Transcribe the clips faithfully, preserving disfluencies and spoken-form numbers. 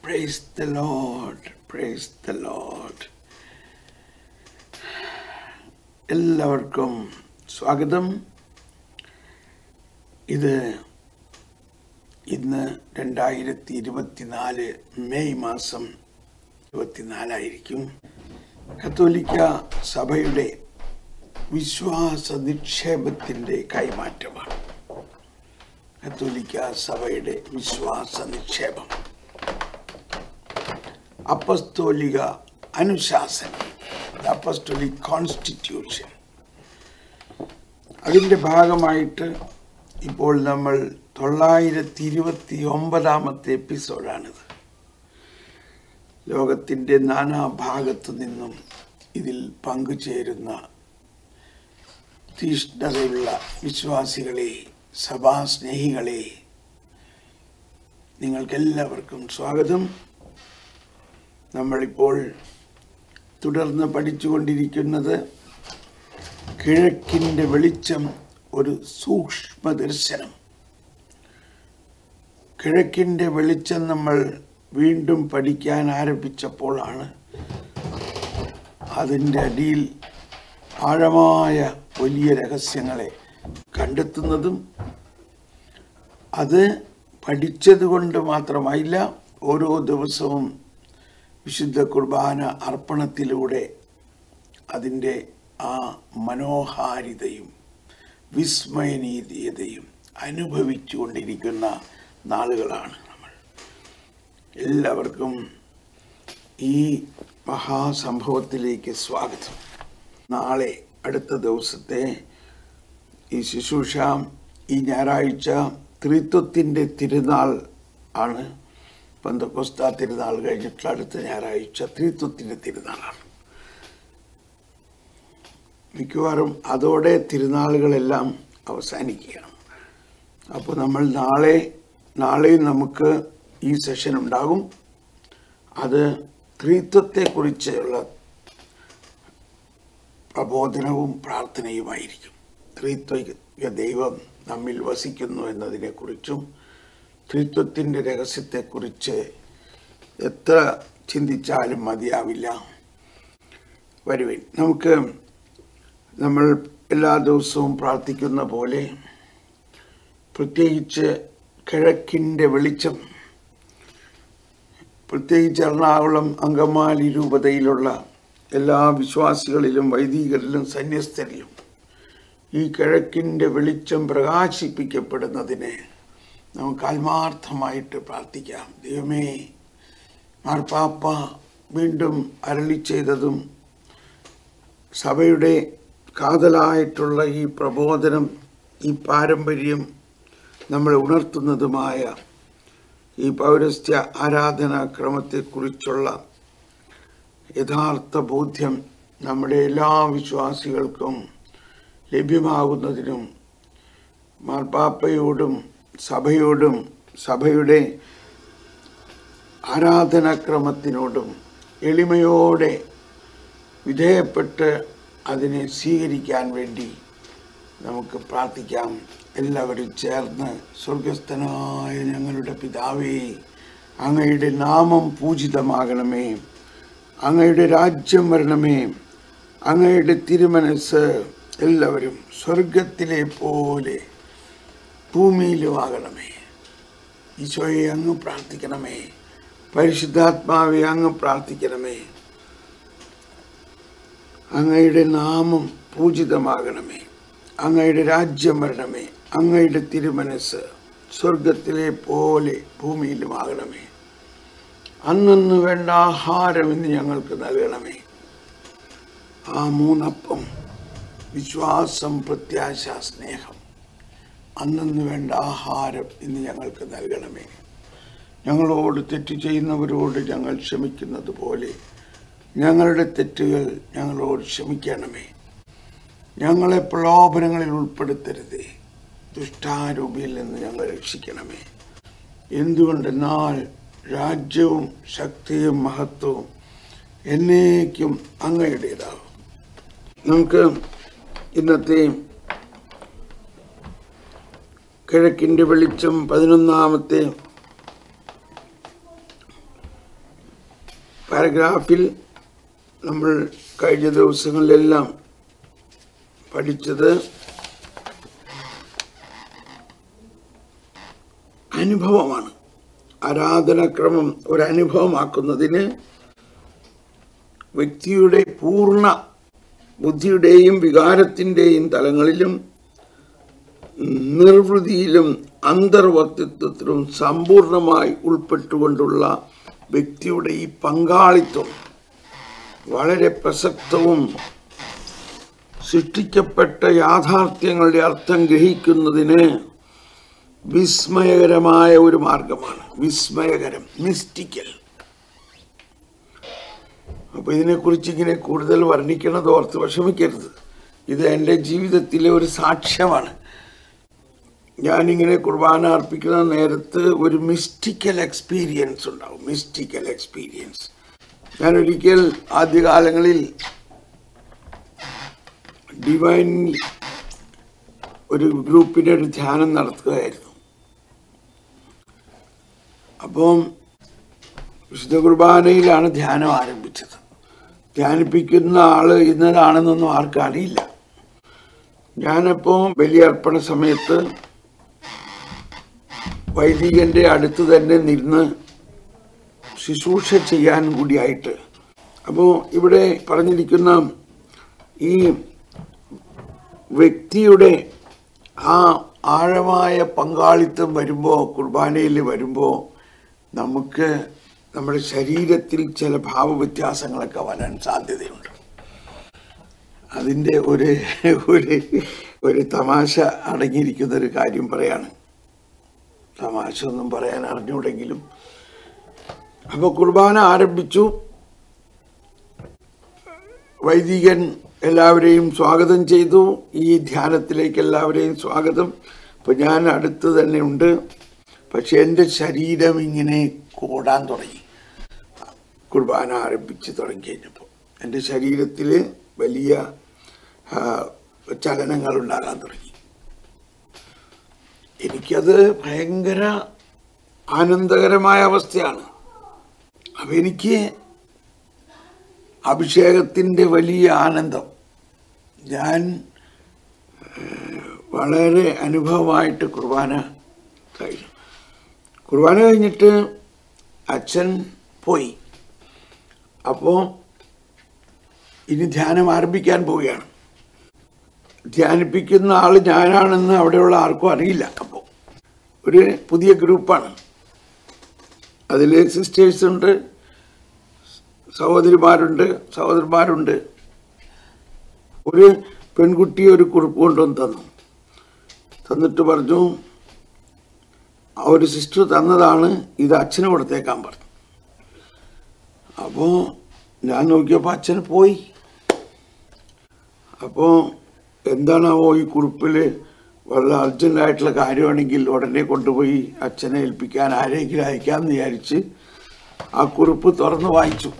Praise the Lord. Praise the Lord. എല്ലാവർക്കും സ്വാഗതം. ഇത് ഇന്ന് രണ്ടായിരത്തി ഇരുപത്തിനാല് മെയ് മാസം ഇരുപത്തിനാലായിരിക്കും. കത്തോലിക്ക സഭയുടെ വിശ്വാസ നിക്ഷേപത്തിൻ്റെ കൈമാറ്റമാണ്. കത്തോലിക്ക സഭയുടെ വിശ്വാസ നിക്ഷേപം, അപ്പസ്തോലിക അനുശാസനം, അപ്പസ്തോലിക് കോൺസ്റ്റിറ്റ്യൂഷൻ. അതിൻ്റെ ഭാഗമായിട്ട് ഇപ്പോൾ നമ്മൾ തൊള്ളായിരത്തി ഇരുപത്തി ഒമ്പതാമത്തെ എപ്പിസോഡാണിത്. ലോകത്തിൻ്റെ നാനാഭാഗത്തു നിന്നും ഇതിൽ പങ്കുചേരുന്ന തീഷ്ണതയുള്ള വിശ്വാസികളെ, സഭാസ്നേഹികളെ, നിങ്ങൾക്കെല്ലാവർക്കും സ്വാഗതം. നമ്മളിപ്പോൾ തുടർന്ന് പഠിച്ചുകൊണ്ടിരിക്കുന്നത് കിഴക്കിൻ്റെ വെളിച്ചം, ഒരു സൂക്ഷ്മ ദർശനം. കിഴക്കിൻ്റെ വെളിച്ചം നമ്മൾ വീണ്ടും പഠിക്കാൻ ആരംഭിച്ചപ്പോഴാണ് അതിൻ്റെ അടിയിൽ ആഴമായ വലിയ രഹസ്യങ്ങളെ കണ്ടെത്തുന്നതും അത് പഠിച്ചതുകൊണ്ട് മാത്രമായില്ല, ഓരോ ദിവസവും വിശുദ്ധ കുർബാന അർപ്പണത്തിലൂടെ അതിൻ്റെ ആ മനോഹാരിതയും വിസ്മയനീയതയും അനുഭവിച്ചു കൊണ്ടിരിക്കുന്ന നാളുകളാണ് നമ്മൾ. എല്ലാവർക്കും ഈ മഹാസംഭവത്തിലേക്ക് സ്വാഗതം. നാളെ അടുത്ത ദിവസത്തെ ഈ ശുശ്രൂഷ, ഈ ഞായറാഴ്ച ത്രിത്വത്തിൻ്റെ തിരുനാൾ ആണ്. പെന്തക്കോസ്താ തിരുനാൾ കഴിഞ്ഞിട്ടുള്ള അടുത്ത ഞായറാഴ്ച ത്രിത്വത്തിൻ്റെ തിരുനാളാണ്. മിക്കവാറും അതോടെ തിരുനാളുകളെല്ലാം അവസാനിക്കുകയാണ്. അപ്പോൾ നമ്മൾ നാളെ നാളെയും നമുക്ക് ഈ സെഷൻ ഉണ്ടാകും. അത് ത്രിത്വത്തെക്കുറിച്ചുള്ള പ്രബോധനവും പ്രാർത്ഥനയുമായിരിക്കും. ത്രിത്വിക ദൈവം നമ്മിൽ വസിക്കുന്നു എന്നതിനെക്കുറിച്ചും ത്രിത്വത്തിൻ്റെ രഹസ്യത്തെക്കുറിച്ച് എത്ര ചിന്തിച്ചാലും മതിയാവില്ല. വരുവിൻ, നമുക്ക് നമ്മൾ എല്ലാ ദിവസവും പ്രാർത്ഥിക്കുന്ന പോലെ പ്രത്യേകിച്ച് കിഴക്കിൻ്റെ വെളിച്ചം, പ്രത്യേകിച്ച് എറണാകുളം അങ്കമാലി രൂപതയിലുള്ള എല്ലാ വിശ്വാസികളിലും വൈദികരിലും സന്യസ്തരിലും ഈ കിഴക്കിൻ്റെ വെളിച്ചം പ്രകാശിപ്പിക്കപ്പെടുന്നതിന് നമുക്ക് ആത്മാർത്ഥമായിട്ട് പ്രാർത്ഥിക്കാം. ദൈവമേ, മാർപ്പാപ്പ വീണ്ടും അരുളി ചെയ്തതും സഭയുടെ കാതലായിട്ടുള്ള ഈ പ്രബോധനം, ഈ പാരമ്പര്യം നമ്മളെ ഉണർത്തുന്നതുമായ ഈ പൗരസ്ത്യ ആരാധനാക്രമത്തെക്കുറിച്ചുള്ള യഥാർത്ഥ ബോധ്യം നമ്മുടെ എല്ലാ വിശ്വാസികൾക്കും ലഭ്യമാകുന്നതിനും മാർപ്പാപ്പയോടും സഭയോടും സഭയുടെ ആരാധനാക്രമത്തിനോടും എളിമയോടെ വിധേയപ്പെട്ട് അതിനെ സ്വീകരിക്കാൻ വേണ്ടി നമുക്ക് പ്രാർത്ഥിക്കാം. എല്ലാവരും ചേർന്ന്, സ്വർഗസ്ഥനായ ഞങ്ങളുടെ പിതാവേ, അങ്ങയുടെ നാമം പൂജിതമാകണമേ, അങ്ങയുടെ രാജ്യം വരണമേ, അങ്ങയുടെ തിരുമനസ് എല്ലാവരും സ്വർഗത്തിലെ പോലെ ഭൂമിയിലുമാകണമേ. ഈശോയെ അങ്ങ് പ്രാർത്ഥിക്കണമേ, പരിശുദ്ധാത്മാവെ അങ്ങ് പ്രാർത്ഥിക്കണമേ. അങ്ങയുടെ നാമം പൂജിതമാകണമേ, അങ്ങയുടെ രാജ്യം വരണമേ, അങ്ങയുടെ തിരുമനസ് സ്വർഗത്തിലെ പോലെ ഭൂമിയിലുമാകണമേ. അന്നന്ന് വേണ്ട ആഹാരം ഇന്ന് ഞങ്ങൾക്ക് നൽകണമേ. ആ മൂന്നപ്പം, വിശ്വാസം, പ്രത്യാശ, സ്നേഹം, അന്നന്ന് വേണ്ട ആഹാരം ഇന്ന് ഞങ്ങൾക്ക് നൽകണമേ. ഞങ്ങളോട് തെറ്റ് ചെയ്യുന്നവരോട് ഞങ്ങൾ ക്ഷമിക്കുന്നത് പോലെ ഞങ്ങളുടെ തെറ്റുകൾ ഞങ്ങളോട് ക്ഷമിക്കണമേ. ഞങ്ങളെ പ്രലോഭനങ്ങളിൽ ഉൾപ്പെടുത്തരുതേ, ദുഷ്ടാരൂപിയിൽ നിന്ന് ഞങ്ങളെ രക്ഷിക്കണമേ. എന്തുകൊണ്ടെന്നാൽ രാജ്യവും ശക്തിയും മഹത്വവും എന്നേക്കും അങ്ങയുടേതാകും. നമുക്ക് ഇന്നത്തെ കിഴക്കിൻ്റെ വെളിച്ചം പതിനൊന്നാമത്തെ പാരഗ്രാഫിൽ നമ്മൾ കഴിഞ്ഞ ദിവസങ്ങളിലെല്ലാം പഠിച്ചത് അനുഭവമാണ്. ആരാധനാക്രമം ഒരു അനുഭവമാക്കുന്നതിന് വ്യക്തിയുടെ പൂർണ്ണ ബുദ്ധിയുടെയും വികാരത്തിൻ്റെയും തലങ്ങളിലും നിർവൃതിയിലും അന്തർവർത്തിത്വത്തിലും സമ്പൂർണമായി ഉൾപ്പെട്ടുകൊണ്ടുള്ള വ്യക്തിയുടെ ഈ പങ്കാളിത്തം വളരെ പ്രസക്തവും സൃഷ്ടിക്കപ്പെട്ട യാഥാർത്ഥ്യങ്ങളുടെ അർത്ഥം ഗ്രഹിക്കുന്നതിന് വിസ്മയകരമായ ഒരു മാർഗമാണ്. വിസ്മയകരം, മിസ്റ്റിക്കൽ. അപ്പോൾ ഇതിനെക്കുറിച്ച് ഇങ്ങനെ കൂടുതൽ വർണ്ണിക്കണത് ഓർത്ത് വിഷമിക്കരുത്. ഇത് എൻ്റെ ജീവിതത്തിലെ ഒരു സാക്ഷ്യമാണ്. ഞാനിങ്ങനെ കുർബാന അർപ്പിക്കുന്ന നേരത്ത് ഒരു മിസ്റ്റിക്കൽ എക്സ്പീരിയൻസ് ഉണ്ടാവും. മിസ്റ്റിക്കൽ എക്സ്പീരിയൻസ് ഞാനൊരിക്കൽ ആദ്യകാലങ്ങളിൽ ഡിവൈൻ ഒരു ഗ്രൂപ്പിൻ്റെ ഒരു ധ്യാനം നടത്തുകയായിരുന്നു. അപ്പം വിശുദ്ധ കുർബാനയിലാണ് ധ്യാനം ആരംഭിച്ചത്. ധ്യാനിപ്പിക്കുന്ന ആൾ ഇന്നതാണെന്നൊന്നും ആർക്കും അറിയില്ല. ഞാനപ്പോൾ ബലിയർപ്പണ സമയത്ത് വൈദികൻ്റെ അടുത്ത് തന്നെ നിന്ന് ശുശ്രൂഷ ചെയ്യാൻ കൂടിയായിട്ട്, അപ്പോൾ ഇവിടെ പറഞ്ഞിരിക്കുന്ന ഈ വ്യക്തിയുടെ ആ ആഴമായ പങ്കാളിത്തം വരുമ്പോൾ, കുർബാനയിൽ വരുമ്പോൾ നമുക്ക് നമ്മുടെ ശരീരത്തിൽ ചില ഭാവവ്യത്യാസങ്ങളൊക്കെ വരാൻ സാധ്യതയുണ്ട്. അതിൻ്റെ ഒരു ഒരു ഒരു തമാശ അടങ്ങിയിരിക്കുന്നൊരു കാര്യം പറയാണ്. തമാശ ഒന്നും പറയാൻ അറിഞ്ഞൂടെങ്കിലും. അപ്പോൾ കുർബാന ആരംഭിച്ചു. വൈദികൻ എല്ലാവരെയും സ്വാഗതം ചെയ്തു. ഈ ധ്യാനത്തിലേക്ക് എല്ലാവരെയും സ്വാഗതം. അപ്പോൾ ഞാൻ അടുത്ത് തന്നെ ഉണ്ട്. പക്ഷെ എൻ്റെ ശരീരം ഇങ്ങനെ കൂടാൻ തുടങ്ങി. കുർബാന ആരംഭിച്ച് തുടങ്ങി കഴിഞ്ഞപ്പോൾ എൻ്റെ ശരീരത്തിൽ വലിയ ചലനങ്ങൾ ഉണ്ടാകാൻ തുടങ്ങി. എനിക്കത് ഭയങ്കര ആനന്ദകരമായ അവസ്ഥയാണ്. അപ്പം എനിക്ക് അഭിഷേകത്തിൻ്റെ വലിയ ആനന്ദം. ഞാൻ വളരെ അനുഭവമായിട്ട് കുർബാന കഴിഞ്ഞു. കുർബാന കഴിഞ്ഞിട്ട് അച്ഛൻ പോയി. അപ്പോൾ ഇനി ധ്യാനം ആരംഭിക്കാൻ പോവുകയാണ്. ധ്യാനിപ്പിക്കുന്ന ആൾ ഞാനാണെന്ന് അവിടെയുള്ള ആർക്കും അറിയില്ല. അപ്പോൾ ഒരു പുതിയ ഗ്രൂപ്പാണ്. അതിൽ സിസ്റ്റേഴ്സുണ്ട്, സഹോദരിമാരുണ്ട്, സഹോദരന്മാരുണ്ട്. ഒരു പെൺകുട്ടി ഒരു കുറിപ്പ് കൊണ്ടുവന്ന് തന്നു. തന്നിട്ട് പറഞ്ഞു, ആ ഒരു സിസ്റ്റർ തന്നതാണ്, ഇത് അച്ഛന് കൊടുത്തേക്കാൻ പറഞ്ഞു. അപ്പോൾ ഞാൻ നോക്കിയപ്പോൾ അച്ഛന് പോയി. അപ്പോൾ എന്താണാവോ ഈ കുറിപ്പിൽ വളരെ അർജൻറ്റായിട്ടുള്ള കാര്യമാണെങ്കിൽ ഉടനെ കൊണ്ടുപോയി അച്ഛനെ ഏൽപ്പിക്കാൻ ആരെങ്കിലും അയക്കാമെന്ന് വിചാരിച്ച് ആ കുറിപ്പ് തുറന്ന് വായിച്ചു.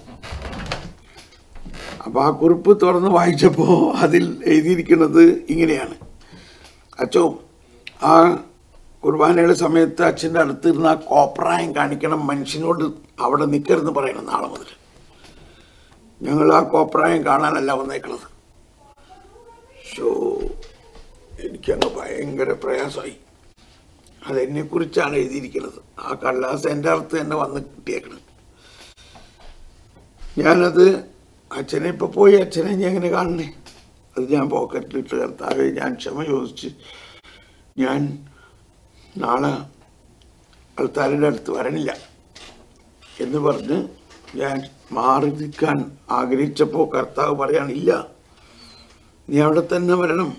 അപ്പോൾ ആ കുറിപ്പ് തുറന്ന് വായിച്ചപ്പോൾ അതിൽ എഴുതിയിരിക്കുന്നത് ഇങ്ങനെയാണ്: അച്ചോ, ആ കുർബാനയുടെ സമയത്ത് അച്ഛൻ്റെ അടുത്തിരുന്ന് ആ കോപ്രായം കാണിക്കണം, മനുഷ്യനോട് അവിടെ നിൽക്കരുതെന്ന് പറയണം നാളെ മുതൽ. ഞങ്ങൾ ആ കോപ്രായം കാണാനല്ല വന്നേക്കുന്നത്. ഷോ എനിക്കങ്ങ് ഭയങ്കര പ്രയാസമായി. അതെന്നെക്കുറിച്ചാണ് എഴുതിയിരിക്കുന്നത്. ആ കടലാസ് എൻ്റെ അടുത്ത് തന്നെ വന്ന് കിട്ടിയേക്കണം. ഞാനത് അച്ഛനെ ഇപ്പോൾ പോയി അച്ഛനെ ഞാൻ എങ്ങനെ കാണണേ? അത് ഞാൻ പോക്കറ്റിലിട്ട് കർത്താവെ ഞാൻ ക്ഷമ ചോദിച്ച് ഞാൻ നാളെ ആൾക്കാരുടെ അടുത്ത് വരണില്ല എന്ന് പറഞ്ഞ് ഞാൻ മാറി നിൽക്കാൻ ആഗ്രഹിച്ചപ്പോൾ കർത്താവ് പറയാനില്ല, നീ അവിടെ തന്നെ വരണം.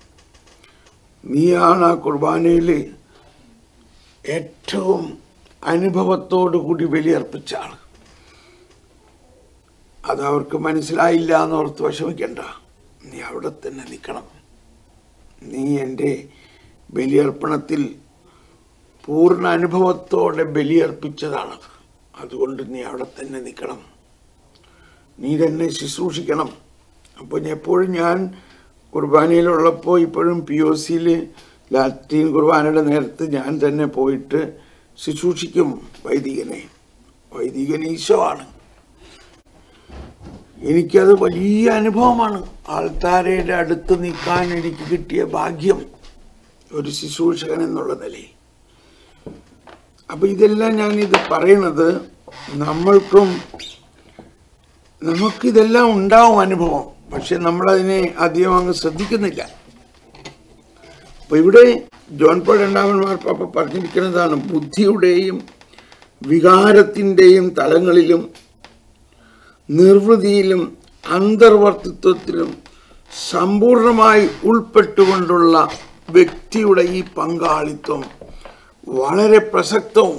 നീയാണ് ആ കുർബാനയിൽ ഏറ്റവും അനുഭവത്തോടു കൂടി ബലിയർപ്പിച്ച ആൾ. അതവർക്ക് മനസ്സിലായില്ല എന്നോർത്ത് വിഷമിക്കണ്ട. നീ അവിടെ തന്നെ നിൽക്കണം. നീ എൻ്റെ ബലിയർപ്പണത്തിൽ പൂർണ്ണ അനുഭവത്തോടെ ബലിയർപ്പിച്ചതാണ്. അതുകൊണ്ട് നീ അവിടെ തന്നെ നിൽക്കണം. നീ തന്നെ ശുശ്രൂഷിക്കണം. അപ്പോൾ എപ്പോഴും ഞാൻ കുർബാനയിലുള്ളപ്പോൾ ഇപ്പോഴും പി ഒ സിയിൽ ലാറ്റിൻ കുർബാനയുടെ നേരത്ത് ഞാൻ തന്നെ പോയിട്ട് ശുശ്രൂഷിക്കും വൈദികനെ. വൈദികൻ ഈശോ ആണ്. എനിക്കത് വലിയ അനുഭവമാണ്. ആൾത്താരയുടെ അടുത്ത് നിൽക്കാൻ എനിക്ക് കിട്ടിയ ഭാഗ്യം ഒരു ശുശ്രൂഷകൻ എന്നുള്ള നിലയിൽ. അപ്പം ഇതെല്ലാം ഞാനിത് പറയണത് നമ്മൾക്കും നമുക്കിതെല്ലാം ഉണ്ടാവും അനുഭവം, പക്ഷെ നമ്മളതിനെ അധികം അങ്ങ് ശ്രദ്ധിക്കുന്നില്ല. അപ്പം ഇവിടെ ജോൺ പോൾ രണ്ടാമൻ മാർപ്പാപ്പ പറഞ്ഞിരിക്കുന്നതാണ്, ബുദ്ധിയുടെയും വികാരത്തിൻ്റെയും തലങ്ങളിലും നിർവൃതിയിലും അന്തർവർത്തിത്വത്തിലും സമ്പൂർണമായി ഉൾപ്പെട്ടുകൊണ്ടുള്ള വ്യക്തിയുടെ ഈ പങ്കാളിത്തം വളരെ പ്രസക്തവും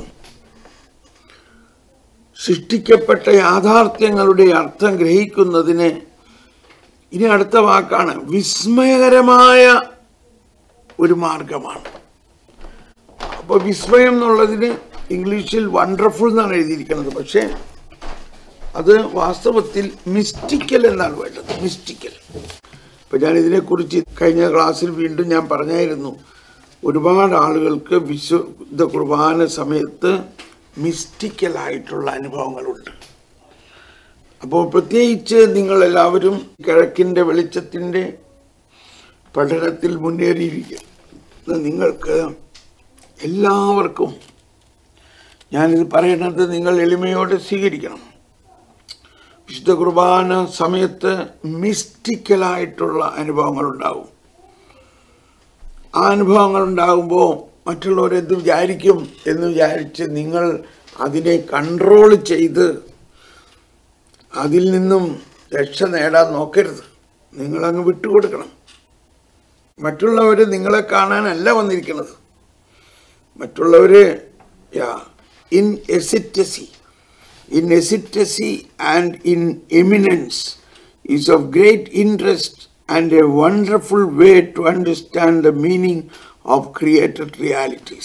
സൃഷ്ടിക്കപ്പെട്ട യാഥാർത്ഥ്യങ്ങളുടെ അർത്ഥം ഗ്രഹിക്കുന്നതിന് ഇനി അടുത്ത വാക്കാണ് വിസ്മയകരമായ ഒരു മാർഗമാണ്. അപ്പോൾ വിസ്മയം എന്നുള്ളതിന് ഇംഗ്ലീഷിൽ വണ്ടർഫുൾ എന്നാണ് എഴുതിയിരിക്കുന്നത്, പക്ഷേ അത് വാസ്തവത്തിൽ മിസ്റ്റിക്കൽ എന്നാണ് വേണ്ടത്. മിസ്റ്റിക്കൽ. ഇപ്പം ഞാൻ ഇതിനെക്കുറിച്ച് കഴിഞ്ഞ ക്ലാസ്സിൽ വീണ്ടും ഞാൻ പറഞ്ഞായിരുന്നു, ഒരുപാട് ആളുകൾക്ക് വിശുദ്ധ കുർബാന സമയത്ത് മിസ്റ്റിക്കലായിട്ടുള്ള അനുഭവങ്ങളുണ്ട്. അപ്പോൾ പ്രത്യേകിച്ച് നിങ്ങളെല്ലാവരും കിഴക്കിൻ്റെ വെളിച്ചത്തിൻ്റെ പഠനത്തിൽ മുന്നേറിയിരിക്കുന്ന നിങ്ങൾക്ക് എല്ലാവർക്കും ഞാനിത് പറയുന്നത് നിങ്ങൾ എളിമയോടെ സ്വീകരിക്കണം. വിശുദ്ധ കുർബാന സമയത്ത് മിസ്റ്റിക്കലായിട്ടുള്ള അനുഭവങ്ങളുണ്ടാവും. ആ അനുഭവങ്ങളുണ്ടാകുമ്പോൾ മറ്റുള്ളവരെന്ത് വിചാരിക്കും എന്ന് വിചാരിച്ച് നിങ്ങൾ അതിനെ കൺട്രോൾ ചെയ്ത് അതിൽ നിന്നും രക്ഷ നേടാൻ നോക്കരുത്. നിങ്ങളങ്ങ് വിട്ടുകൊടുക്കണം. മറ്റുള്ളവർ നിങ്ങളെ കാണാനല്ല വന്നിരിക്കുന്നത്. മറ്റുള്ളവർ in ecstasy in ecstasy and in eminence is of great interest and a wonderful way to understand the meaning of created realities.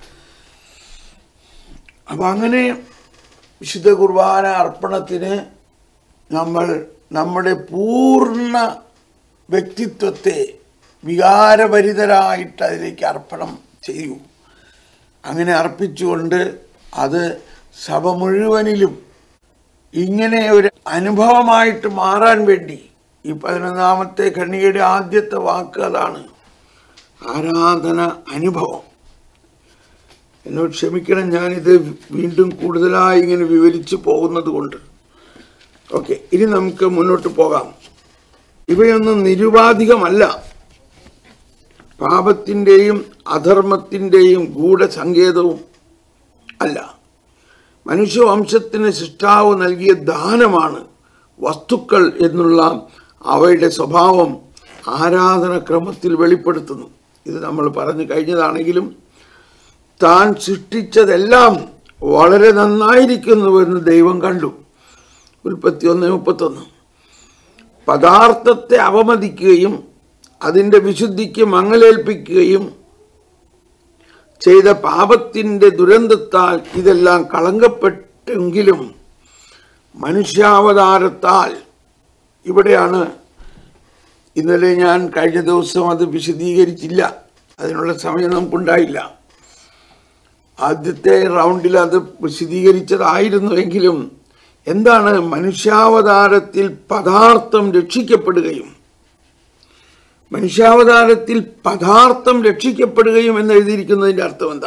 അപ്പോൾ അങ്ങനെ വിശുദ്ധ കുർബാന അർപ്പണത്തിന് നമ്മൾ നമ്മുടെ പൂർണ്ണ വ്യക്തിത്വത്തെ വികാരഭരിതരായിട്ട് അതിലേക്ക് അർപ്പണം ചെയ്യൂ. അങ്ങനെ അർപ്പിച്ചുകൊണ്ട് അത് സഭ മുഴുവനിലും ഇങ്ങനെ ഒരു അനുഭവമായിട്ട് മാറാൻ വേണ്ടി ഈ പതിനൊന്നാമത്തെ ഖണ്ഡികയുടെ ആദ്യത്തെ വാക്ക് അതാണ്, ആരാധന അനുഭവം. എന്നോട് ക്ഷമിക്കണം, ഞാനിത് വീണ്ടും കൂടുതലായി ഇങ്ങനെ വിവരിച്ചു പോകുന്നത് കൊണ്ട്. ഓക്കെ, ഇനി നമുക്ക് മുന്നോട്ട് പോകാം. ഇവയൊന്നും നിരുപാധികമല്ല. പാപത്തിൻ്റെയും അധർമ്മത്തിൻ്റെയും ഗൂഢസങ്കേതവും അല്ല. മനുഷ്യവംശത്തിന് സൃഷ്ടാവ് നൽകിയ ദാനമാണ് വസ്തുക്കൾ എന്നുള്ള അവയുടെ സ്വഭാവം ആരാധനക്രമത്തിൽ വെളിപ്പെടുത്തുന്നു. ഇത് നമ്മൾ പറഞ്ഞു കഴിഞ്ഞതാണെങ്കിലും താൻ സൃഷ്ടിച്ചതെല്ലാം വളരെ നന്നായിരിക്കുന്നുവെന്ന് ദൈവം കണ്ടു. ഉൽപ്പത്തി ഒന്ന് മുപ്പത്തൊന്ന്. പദാർത്ഥത്തെ അവമതിക്കുകയും അതിൻ്റെ വിശുദ്ധിക്ക് മങ്ങലേൽപ്പിക്കുകയും ചെയ്ത പാപത്തിൻ്റെ ദുരന്തത്താൽ ഇതെല്ലാം കളങ്കപ്പെട്ടെങ്കിലും മനുഷ്യാവതാരത്താൽ, ഇവിടെയാണ് ഇന്നലെ ഞാൻ കഴിഞ്ഞ ദിവസം അത് വിശദീകരിച്ചില്ല, അതിനുള്ള സമയം നമുക്കുണ്ടായില്ല. ആദ്യത്തെ റൗണ്ടിൽ അത് വിശദീകരിച്ചതായിരുന്നുവെങ്കിലും എന്താണ് മനുഷ്യാവതാരത്തിൽ പദാർത്ഥം രക്ഷിക്കപ്പെടുകയും മനുഷ്യാവതാരത്തിൽ പദാർത്ഥം രക്ഷിക്കപ്പെടുകയും എന്ന് എഴുതിയിരിക്കുന്നതിൻ്റെ അർത്ഥം എന്താ?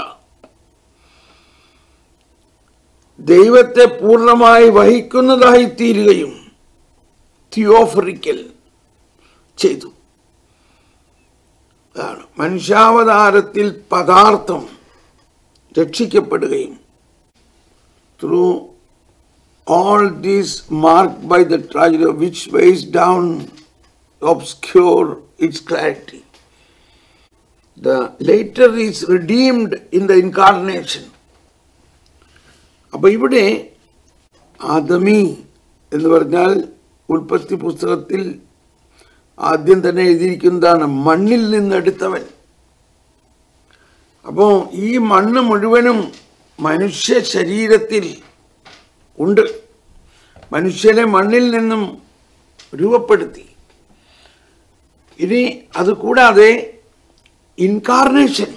ദൈവത്തെ പൂർണ്ണമായി വഹിക്കുന്നതായി തീരുകയും തിയോഫറിക്കൽ ചെയ്തു. അതാണ് മനുഷ്യാവതാരത്തിൽ പദാർത്ഥം രക്ഷിക്കപ്പെടുകയും. Through all these marked by the tragedy which weighs down, obscure its clarity. The later is redeemed in the incarnation. അപ്പോൾ ഇവിടെ ആദമി എന്ന് പറഞ്ഞാൽ ഉൽപ്പത്തി പുസ്തകത്തിൽ ആദ്യം തന്നെ എഴുതിയിരിക്കുന്നതാണ് മണ്ണിൽ നിന്നെടുത്തവൻ. അപ്പോൾ ഈ മണ്ണ് മുഴുവനും മനുഷ്യ ശരീരത്തിൽ ഉണ്ട്. മനുഷ്യനെ മണ്ണിൽ നിന്നും രൂപപ്പെടുത്തി. ഇനി അതുകൂടാതെ ഇൻകാർണേഷൻ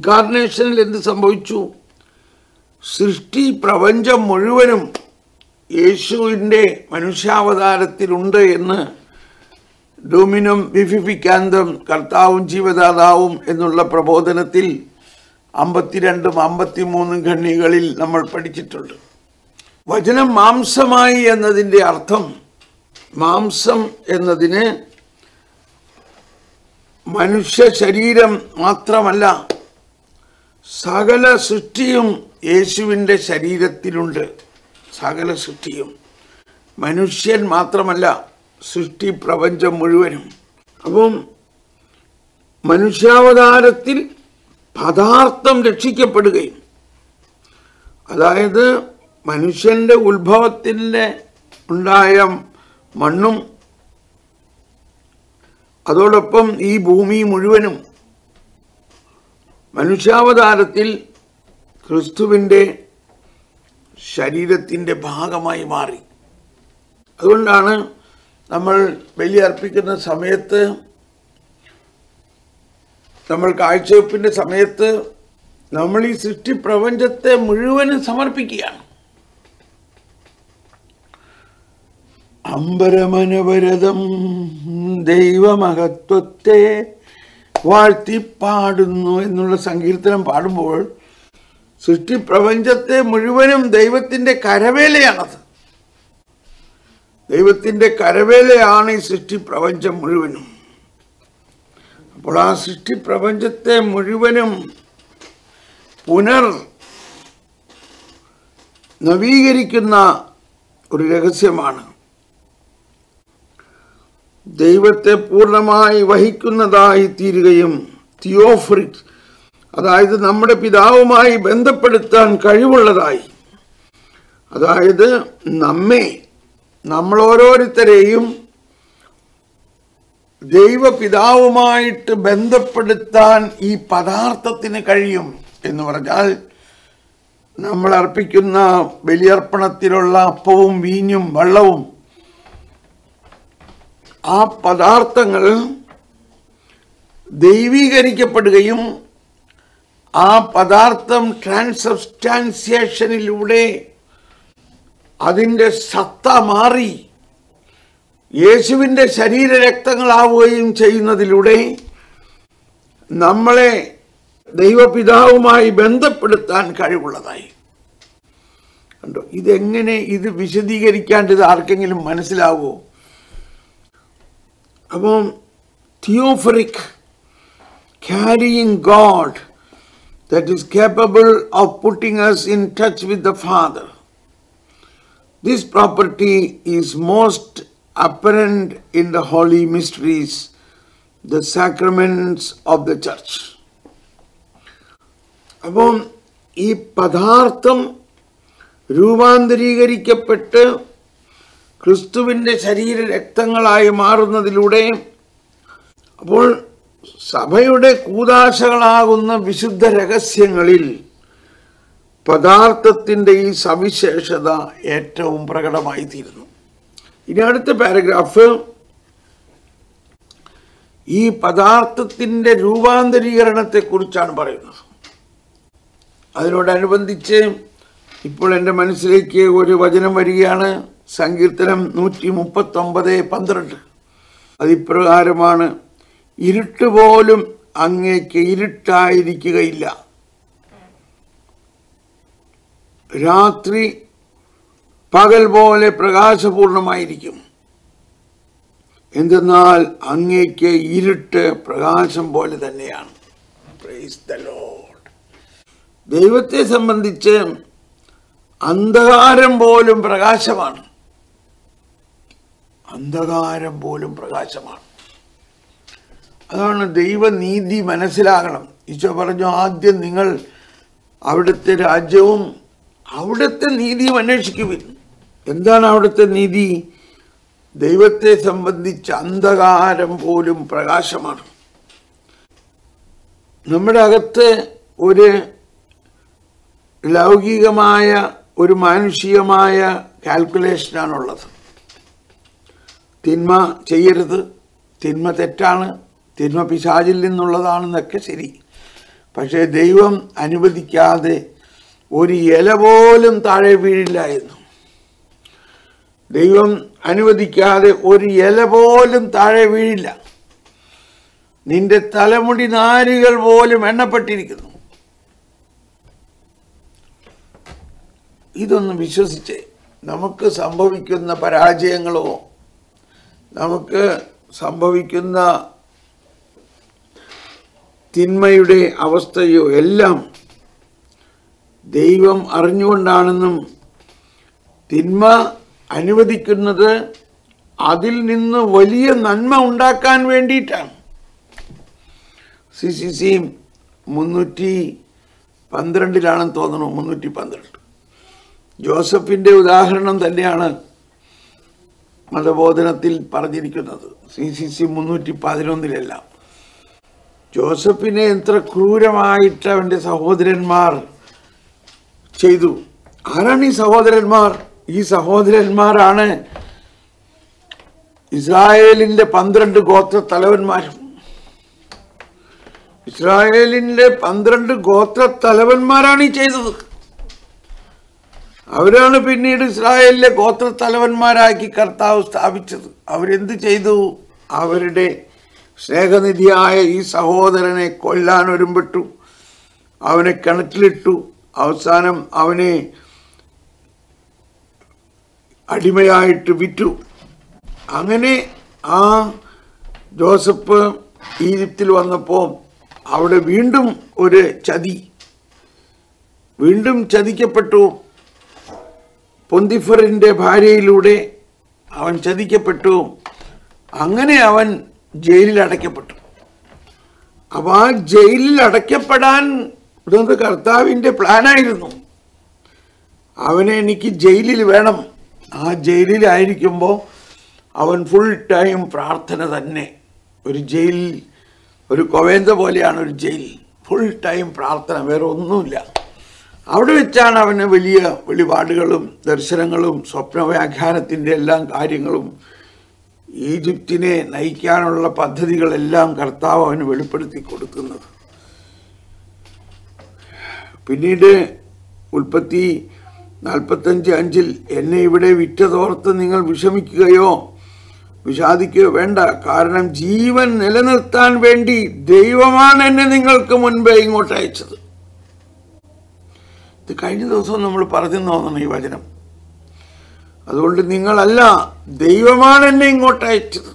ഇൻകാർണേഷനിൽ എന്ത് സംഭവിച്ചു? സൃഷ്ടി പ്രപഞ്ചം മുഴുവനും യേശുവിൻ്റെ മനുഷ്യാവതാരത്തിലുണ്ട് എന്ന് ഡൊമിനം വിഫിഫിക്കാന്തം കർത്താവും ജീവദാതാവും എന്നുള്ള പ്രബോധനത്തിൽ അമ്പത്തിരണ്ടും അമ്പത്തിമൂന്നും ഖണ്ഡികളിൽ നമ്മൾ പഠിച്ചിട്ടുണ്ട്. വചനം മാംസമായി എന്നതിൻ്റെ അർത്ഥം, മാംസം എന്നതിന് മനുഷ്യ ശരീരം മാത്രമല്ല, സകല സൃഷ്ടിയും യേശുവിൻ്റെ ശരീരത്തിലുണ്ട്. സകല സൃഷ്ടിയും, മനുഷ്യൻ മാത്രമല്ല, സൃഷ്ടി പ്രപഞ്ചം മുഴുവനും. അപ്പം മനുഷ്യാവതാരത്തിൽ പദാർത്ഥം രക്ഷിക്കപ്പെടുകയും, അതായത് മനുഷ്യൻ്റെ ഉത്ഭവത്തിൻ്റെ ഉണ്ടായ മണ്ണും അതോടൊപ്പം ഈ ഭൂമി മുഴുവനും മനുഷ്യാവതാരത്തിൽ ക്രിസ്തുവിൻ്റെ ശരീരത്തിൻ്റെ ഭാഗമായി മാറി. അതുകൊണ്ടാണ് നമ്മൾ ബലി അർപ്പിക്കുന്ന സമയത്ത്, നമ്മൾ കാഴ്ചവെപ്പിൻ്റെ സമയത്ത് നമ്മൾ ഈ സൃഷ്ടി പ്രപഞ്ചത്തെ മുഴുവനും സമർപ്പിക്കുകയാണ്. അമ്പരമനവരതം ദൈവമഹത്വത്തെ വാഴ്ത്തിപ്പാടുന്നു എന്നുള്ള സങ്കീർത്തനം പാടുമ്പോൾ സൃഷ്ടി പ്രപഞ്ചത്തെ മുഴുവനും ദൈവത്തിൻ്റെ കരവേലയാണത്. ദൈവത്തിൻ്റെ കരവേലയാണ് ഈ സൃഷ്ടി പ്രപഞ്ചം മുഴുവനും. അപ്പോൾ ആ സൃഷ്ടി പ്രപഞ്ചത്തെ മുഴുവനും പുനർ നവീകരിക്കുന്ന ഒരു രഹസ്യമാണ്. ദൈവത്തെ പൂർണ്ണമായി വഹിക്കുന്നതായി തീരുകയും തിയോഫറിക്, അതായത് നമ്മുടെ പിതാവുമായി ബന്ധപ്പെടുത്താൻ കഴിവുള്ളതായി, അതായത് നമ്മെ, നമ്മൾ ഓരോരുത്തരെയും ദൈവപിതാവുമായിട്ട് ബന്ധപ്പെടുത്താൻ ഈ പദാർത്ഥത്തിന് കഴിയും എന്ന് പറഞ്ഞാൽ, നമ്മൾ അർപ്പിക്കുന്ന ബലിയർപ്പണത്തിലുള്ള അപ്പവും വീഞ്ഞും വെള്ളവും, ആ പദാർത്ഥങ്ങൾ ദൈവീകരിക്കപ്പെടുകയും ആ പദാർത്ഥം ട്രാൻസബ്സ്റ്റാൻസിയേഷനിലൂടെ അതിൻ്റെ സത്ത മാറി യേശുവിൻ്റെ ശരീരരക്തങ്ങളാവുകയും ചെയ്യുന്നതിലൂടെ നമ്മളെ ദൈവപിതാവുമായി ബന്ധപ്പെടുത്താൻ കഴിവുള്ളതായി. കണ്ടോ, ഇതെങ്ങനെ, ഇത് വിശദീകരിക്കാണ്ട് ഇത് ആർക്കെങ്കിലും മനസ്സിലാവോ? അപ്പം തിയോഫറിക്, carrying God, that is capable of putting us in touch with the Father. This property is most apparent in the holy mysteries, the sacraments of the church. അപ്പം ഈ പദാർത്ഥം രൂപാന്തരീകരിക്കപ്പെട്ട് ക്രിസ്തുവിൻ്റെ ശരീര രക്തങ്ങളായി മാറുന്നതിലൂടെ, അപ്പോൾ സഭയുടെ കൂദാശകളാകുന്ന വിശുദ്ധ രഹസ്യങ്ങളിൽ പദാർത്ഥത്തിൻ്റെ ഈ സവിശേഷത ഏറ്റവും പ്രകടമായി തീരുന്നു. ഇനി അടുത്ത പാരഗ്രാഫ് ഈ പദാർത്ഥത്തിൻ്റെ രൂപാന്തരീകരണത്തെക്കുറിച്ചാണ് പറയുന്നത്. അതിനോടനുബന്ധിച്ച് ഇപ്പോൾ എൻ്റെ മനസ്സിലേക്ക് ഒരു വചനം വരികയാണ്. സങ്കീർത്തനം നൂറ്റി മുപ്പത്തൊമ്പത് പന്ത്രണ്ട്. അതിപ്രകാരമാണ്: ഇരുട്ട് പോലും അങ്ങേക്ക് ഇരുട്ടായിരിക്കുകയില്ല, രാത്രി പകൽ പോലെ പ്രകാശപൂർണമായിരിക്കും. എന്തെന്നാൽ അങ്ങേക്ക് ഇരുട്ട് പ്രകാശം പോലെ തന്നെയാണ്. Praise the Lord. ദൈവത്തെ സംബന്ധിച്ച് അന്ധകാരം പോലും പ്രകാശമാണ്. അന്ധകാരം പോലും പ്രകാശമാണ്. അതാണ് ദൈവനീതി മനസ്സിലാകണം. ഈശോ പറഞ്ഞു, ആദ്യം നിങ്ങൾ അവിടുത്തെ രാജ്യവും അവിടുത്തെ നീതിയും അന്വേഷിക്കുവിൻ. എന്താണ് അവിടുത്തെ നീതി? ദൈവത്തെ സംബന്ധിച്ച് അന്ധകാരം പോലും പ്രകാശമാണ്. നമ്മുടെ അകത്ത് ഒരു ലൗകികമായ, ഒരു മാനുഷികമായ കാൽക്കുലേഷനാണുള്ളത്. തിന്മ ചെയ്യരുത്, തിന്മ തെറ്റാണ്, തിന്മ പിശാചിൽ നിന്നുള്ളതാണെന്നൊക്കെ ശരി. പക്ഷേ ദൈവം അനുവദിക്കാതെ ഒരു ഇല പോലും താഴെ വീഴില്ലായിരുന്നു. ദൈവം അനുവദിക്കാതെ ഒരു ഇല പോലും താഴെ വീഴില്ല. നിന്റെ തലമുടി നാരുകൾ പോലും എണ്ണപ്പെട്ടിരിക്കുന്നു. ഇതൊന്ന് വിശ്വസിച്ച് നമുക്ക് സംഭവിക്കുന്ന പരാജയങ്ങളോ നമുക്ക് സംഭവിക്കുന്ന തിന്മയുടെ അവസ്ഥയോ എല്ലാം ദൈവം അറിഞ്ഞുകൊണ്ടാണെന്നും തിന്മ അനുവദിക്കുന്നത് അതിൽ നിന്ന് വലിയ നന്മ ഉണ്ടാക്കാൻ വേണ്ടിയിട്ടാണ്. സി സി സി മുന്നൂറ്റി പന്ത്രണ്ടിലാണെന്ന് തോന്നുന്നു, മുന്നൂറ്റി പന്ത്രണ്ട് ജോസഫിൻ്റെ ഉദാഹരണം തന്നെയാണ് മതബോധനത്തിൽ പറഞ്ഞിരിക്കുന്നത്. സി സി സി മുന്നൂറ്റി പതിനൊന്നിലെല്ലാം ജോസഫിനെ എത്ര ക്രൂരമായിട്ട് അവൻ്റെ സഹോദരന്മാർ ചെയ്തു. ആരാണ് ഈ സഹോദരന്മാർ? ഈ സഹോദരന്മാരാണ് ഇസ്രായേലിൻ്റെ പന്ത്രണ്ട് ഗോത്ര തലവന്മാരും. ഇസ്രായേലിൻ്റെ പന്ത്രണ്ട് ഗോത്ര തലവന്മാരാണ് ഈ ചെയ്തത്. അവരാണ് പിന്നീട് ഇസ്രായേലിലെ ഗോത്ര തലവന്മാരാക്കി കർത്താവ് സ്ഥാപിച്ചത്. അവരെന്ത് ചെയ്തു? അവരുടെ സ്നേഹനിധിയായ ഈ സഹോദരനെ കൊല്ലാൻ ഒരുമ്പെട്ടു, അവനെ കിണറ്റിലിട്ടു, അവസാനം അവനെ അടിമയായിട്ട് വിറ്റു. അങ്ങനെ ആ ജോസഫ് ഈജിപ്തിൽ വന്നപ്പോൾ അവിടെ വീണ്ടും ഒരു ചതി, വീണ്ടും ചതിക്കപ്പെട്ടു. പൊന്തിഫറിൻ്റെ ഭാര്യയിലൂടെ അവൻ ചതിക്കപ്പെട്ടു. അങ്ങനെ അവൻ ജയിലിൽ അടയ്ക്കപ്പെട്ടു. അപ്പോൾ ആ ജയിലിൽ അടയ്ക്കപ്പെടാൻ ഇതൊന്ന് കർത്താവിൻ്റെ പ്ലാനായിരുന്നു. അവനെ എനിക്ക് ജയിലിൽ വേണം. ആ ജയിലിലായിരിക്കുമ്പോൾ അവൻ ഫുൾ ടൈം പ്രാർത്ഥന തന്നെ. ഒരു ജയിൽ, ഒരു കൊവേന്ത പോലെയാണ് ഒരു ജയിൽ. ഫുൾ ടൈം പ്രാർത്ഥന, വേറെ ഒന്നുമില്ല. അവിടെ വെച്ചാണ് അവന് വലിയ വെളിപാടുകളും ദർശനങ്ങളും സ്വപ്നവ്യാഖ്യാനത്തിൻ്റെ എല്ലാം കാര്യങ്ങളും ഈജിപ്തിനെ നയിക്കാനുള്ള പദ്ധതികളെല്ലാം കർത്താവ് അവന് വെളിപ്പെടുത്തി കൊടുക്കുന്നത്. പിന്നീട് ഉൽപ്പത്തി നാൽപ്പത്തഞ്ച് അഞ്ചിൽ എന്നെ ഇവിടെ വിറ്റതോർത്ത് നിങ്ങൾ വിഷമിക്കുകയോ വിഷാദിക്കുകയോ വേണ്ട, കാരണം ജീവൻ നിലനിർത്താൻ വേണ്ടി ദൈവമാണ് എന്നെ നിങ്ങൾക്ക് മുൻപേ ഇങ്ങോട്ട് അയച്ചത്. ഇത് കഴിഞ്ഞ ദിവസം നമ്മൾ പറഞ്ഞു തോന്നണം ഈ വചനം. അതുകൊണ്ട് നിങ്ങളല്ല, ദൈവമാണ് എന്നെ ഇങ്ങോട്ട് അയച്ചത്.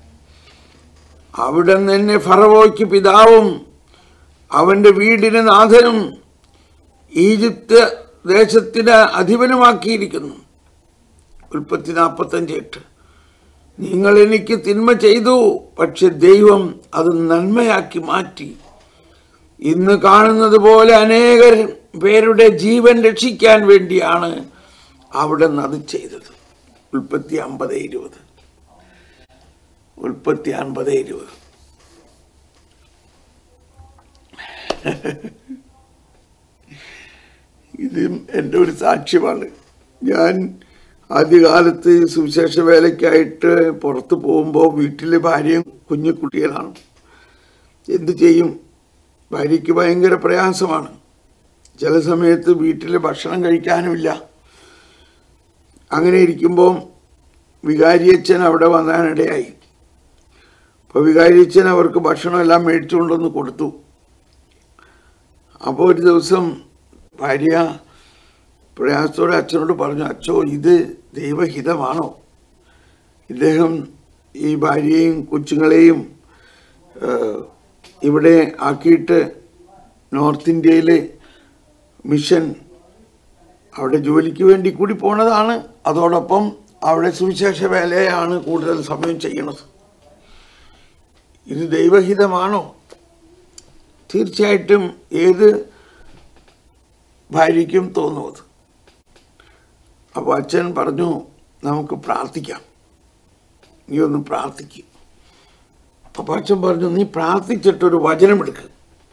അവിടെ നിന്ന് എന്നെ ഫറവോയ്ക്ക് പിതാവും അവൻ്റെ വീടിന് നാഥനും ഈജിപ്ത് ദേശത്തിന് അധിപനുമാക്കിയിരിക്കുന്നു. ഉൽപ്പത്തി നാൽപ്പത്തഞ്ച് എട്ട്. നിങ്ങൾ എനിക്ക് തിന്മ ചെയ്തു, പക്ഷെ ദൈവം അത് നന്മയാക്കി മാറ്റി. ഇന്ന് കാണുന്നത് പോലെ അനേകർ പേരുടെ ജീവൻ രക്ഷിക്കാൻ വേണ്ടിയാണ് അവിടെ നിന്ന് അത് ചെയ്തത്. ഉൽപ്പത്തി അമ്പത് ഇരുപത് ഉൽപ്പത്തി അൻപത് ഇരുപത് ഇത് എൻ്റെ ഒരു സാക്ഷ്യമാണ്. ഞാൻ ആദ്യകാലത്ത് സുവിശേഷ വേലയ്ക്കായിട്ട് പുറത്ത് പോകുമ്പോൾ വീട്ടിലെ ഭാര്യയും കുഞ്ഞു കുട്ടികളാണ്. എന്ത് ചെയ്യും? ഭാര്യയ്ക്ക് ഭയങ്കര പ്രയാസമാണ്. ചില സമയത്ത് വീട്ടിൽ ഭക്ഷണം കഴിക്കാനുമില്ല. അങ്ങനെ ഇരിക്കുമ്പോൾ വികാരിയച്ഛൻ അവിടെ വന്നാനിടയായി. അപ്പോൾ വികാരിയച്ഛൻ അവർക്ക് ഭക്ഷണമെല്ലാം മേടിച്ചുകൊണ്ടൊന്ന് കൊടുത്തു. അപ്പോൾ ഒരു ദിവസം ഭാര്യ പ്രയാസത്തോടെ അച്ഛനോട് പറഞ്ഞു, അച്ഛോ ഇത് ദൈവഹിതമാണോ? ഇദ്ദേഹം ഈ ഭാര്യയെയും കൊച്ചുങ്ങളെയും ഇവിടെ ആക്കിയിട്ട് നോർത്ത് ഇന്ത്യയിലെ മിഷൻ അവിടെ ജോലിക്ക് വേണ്ടി കൂടി പോണതാണ്. അതോടൊപ്പം അവിടെ സുവിശേഷ വേലയാണ് കൂടുതൽ സമയം ചെയ്യണത്. ഇത് ദൈവഹിതമാണോ? തീർച്ചയായിട്ടും ഏത് ഭാര്യയ്ക്കും തോന്നുന്നത്. അപ്പോൾ അച്ഛൻ പറഞ്ഞു, നമുക്ക് പ്രാർത്ഥിക്കാം, നീ ഒന്ന് പ്രാർത്ഥിക്കും. അപ്പോൾ അച്ഛൻ പറഞ്ഞു, നീ പ്രാർത്ഥിച്ചിട്ടൊരു വചനമെടുക്കുക.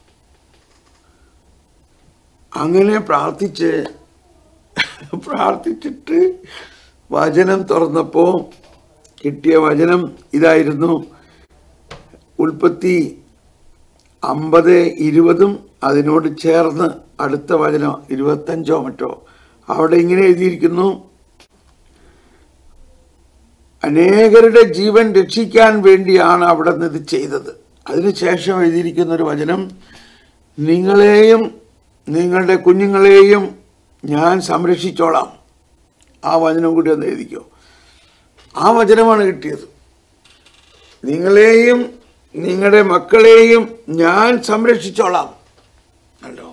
അങ്ങനെ പ്രാർത്ഥിച്ച് പ്രാർത്ഥിച്ചിട്ട് വചനം തുറന്നപ്പോൾ കിട്ടിയ വചനം ഇതായിരുന്നു. ഉൽപ്പത്തി അമ്പത് ഇരുപതും അതിനോട് ചേർന്ന് അടുത്ത വചനം ഇരുപത്തഞ്ചോ മറ്റോ അവിടെ ഇങ്ങനെ എഴുതിയിരിക്കുന്നു, അനേകരുടെ ജീവൻ രക്ഷിക്കാൻ വേണ്ടിയാണ് അവിടെ നിന്ന് ഇത് ചെയ്തത്. അതിനുശേഷം എഴുതിയിരിക്കുന്ന ഒരു വചനം, നിങ്ങളെയും നിങ്ങളുടെ കുഞ്ഞുങ്ങളെയും ഞാൻ സംരക്ഷിച്ചോളാം. ആ വചനം കൂടി ഒന്ന് എഴുതിക്കോ. ആ വചനമാണ് കിട്ടിയത്. നിങ്ങളെയും നിങ്ങളുടെ മക്കളെയും ഞാൻ സംരക്ഷിച്ചോളാം. അല്ലോ,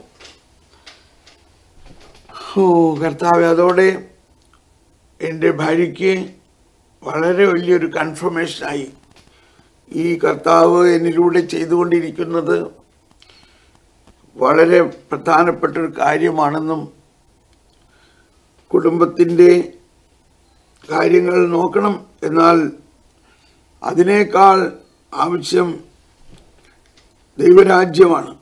ഓ കർത്താവേ, അതോടെ എൻ്റെ ഭാര്യയ്ക്ക് വളരെ വലിയൊരു കൺഫർമേഷനായി. ഈ കർത്താവ് എന്നിലൂടെ ചെയ്തുകൊണ്ടിരിക്കുന്നത് വളരെ പ്രധാനപ്പെട്ടൊരു കാര്യമാണെന്നും കുടുംബത്തിൻ്റെ കാര്യങ്ങൾ നോക്കണം, എന്നാൽ അതിനേക്കാൾ ആവശ്യം ദൈവരാജ്യമാണ്.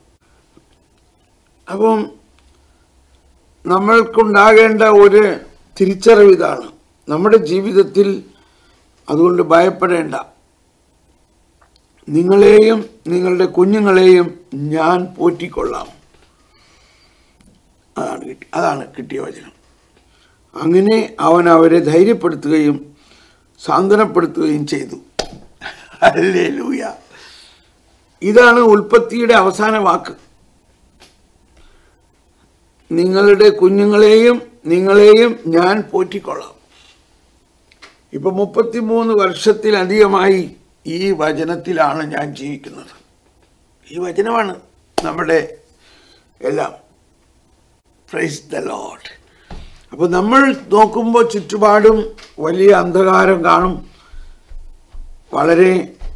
അപ്പം നമ്മൾക്കുണ്ടാകേണ്ട ഒരു തിരിച്ചറിവ് ഇതാണ്, നമ്മുടെ ജീവിതത്തിൽ അതുകൊണ്ട് ഭയപ്പെടേണ്ട. നിങ്ങളെയും നിങ്ങളുടെ കുഞ്ഞുങ്ങളെയും ഞാൻ പോറ്റിക്കൊള്ളാം. അതാണ് കിട്ടി അതാണ് കിട്ടിയ വചനം. അങ്ങനെ അവൻ അവരെ ധൈര്യപ്പെടുത്തുകയും സാന്ത്വനപ്പെടുത്തുകയും ചെയ്തു. ഹല്ലേലൂയ. ഇതാണ് ഉൽപ്പത്തിയുടെ അവസാന വാക്ക്. നിങ്ങളുടെ കുഞ്ഞുങ്ങളെയും നിങ്ങളെയും ഞാൻ പോറ്റിക്കൊള്ളാം. ഇപ്പൊ മുപ്പത്തിമൂന്ന് വർഷത്തിലധികമായി ഈ വചനത്തിലാണ് ഞാൻ ജീവിക്കുന്നത്. ഈ വചനമാണ് നമ്മുടെ എല്ലാം. Praise the Lord. അപ്പോൾ നമ്മൾ നോക്കുമ്പോൾ ചുറ്റുപാടും വലിയ അന്ധകാരം കാണും, വളരെ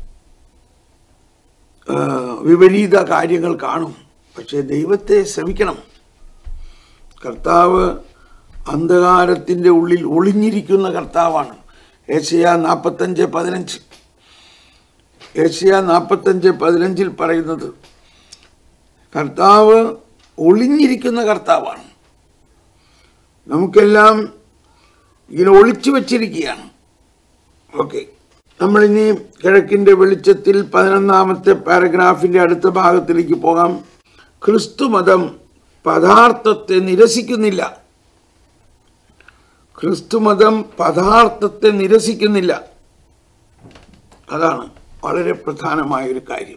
വിപരീത കാര്യങ്ങൾ കാണും. പക്ഷേ ദൈവത്തെ ശ്രമിക്കണം. കർത്താവ് അന്ധകാരത്തിൻ്റെ ഉള്ളിൽ ഒളിഞ്ഞിരിക്കുന്ന കർത്താവാണ്. ഏശയ്യാ നാൽപ്പത്തഞ്ച് പതിനഞ്ച് ഏശയ്യാ നാൽപ്പത്തഞ്ച് പതിനഞ്ചിൽ പറയുന്നത് കർത്താവ് ഒളിഞ്ഞിരിക്കുന്ന കർത്താവാണ്. നമുക്കെല്ലാം ഇങ്ങനെ ഒളിച്ചു വച്ചിരിക്കുകയാണ്. ഓക്കെ, നമ്മളിനി കിഴക്കിൻ്റെ വെളിച്ചത്തിൽ പതിനൊന്നാമത്തെ പാരഗ്രാഫിൻ്റെ അടുത്ത ഭാഗത്തിലേക്ക് പോകാം. ക്രിസ്തുമതം പദാർത്ഥത്തെ നിരസിക്കുന്നില്ല. ക്രിസ്തുമതം പദാർത്ഥത്തെ നിരസിക്കുന്നില്ല. അതാണ് വളരെ പ്രധാനമായൊരു കാര്യം.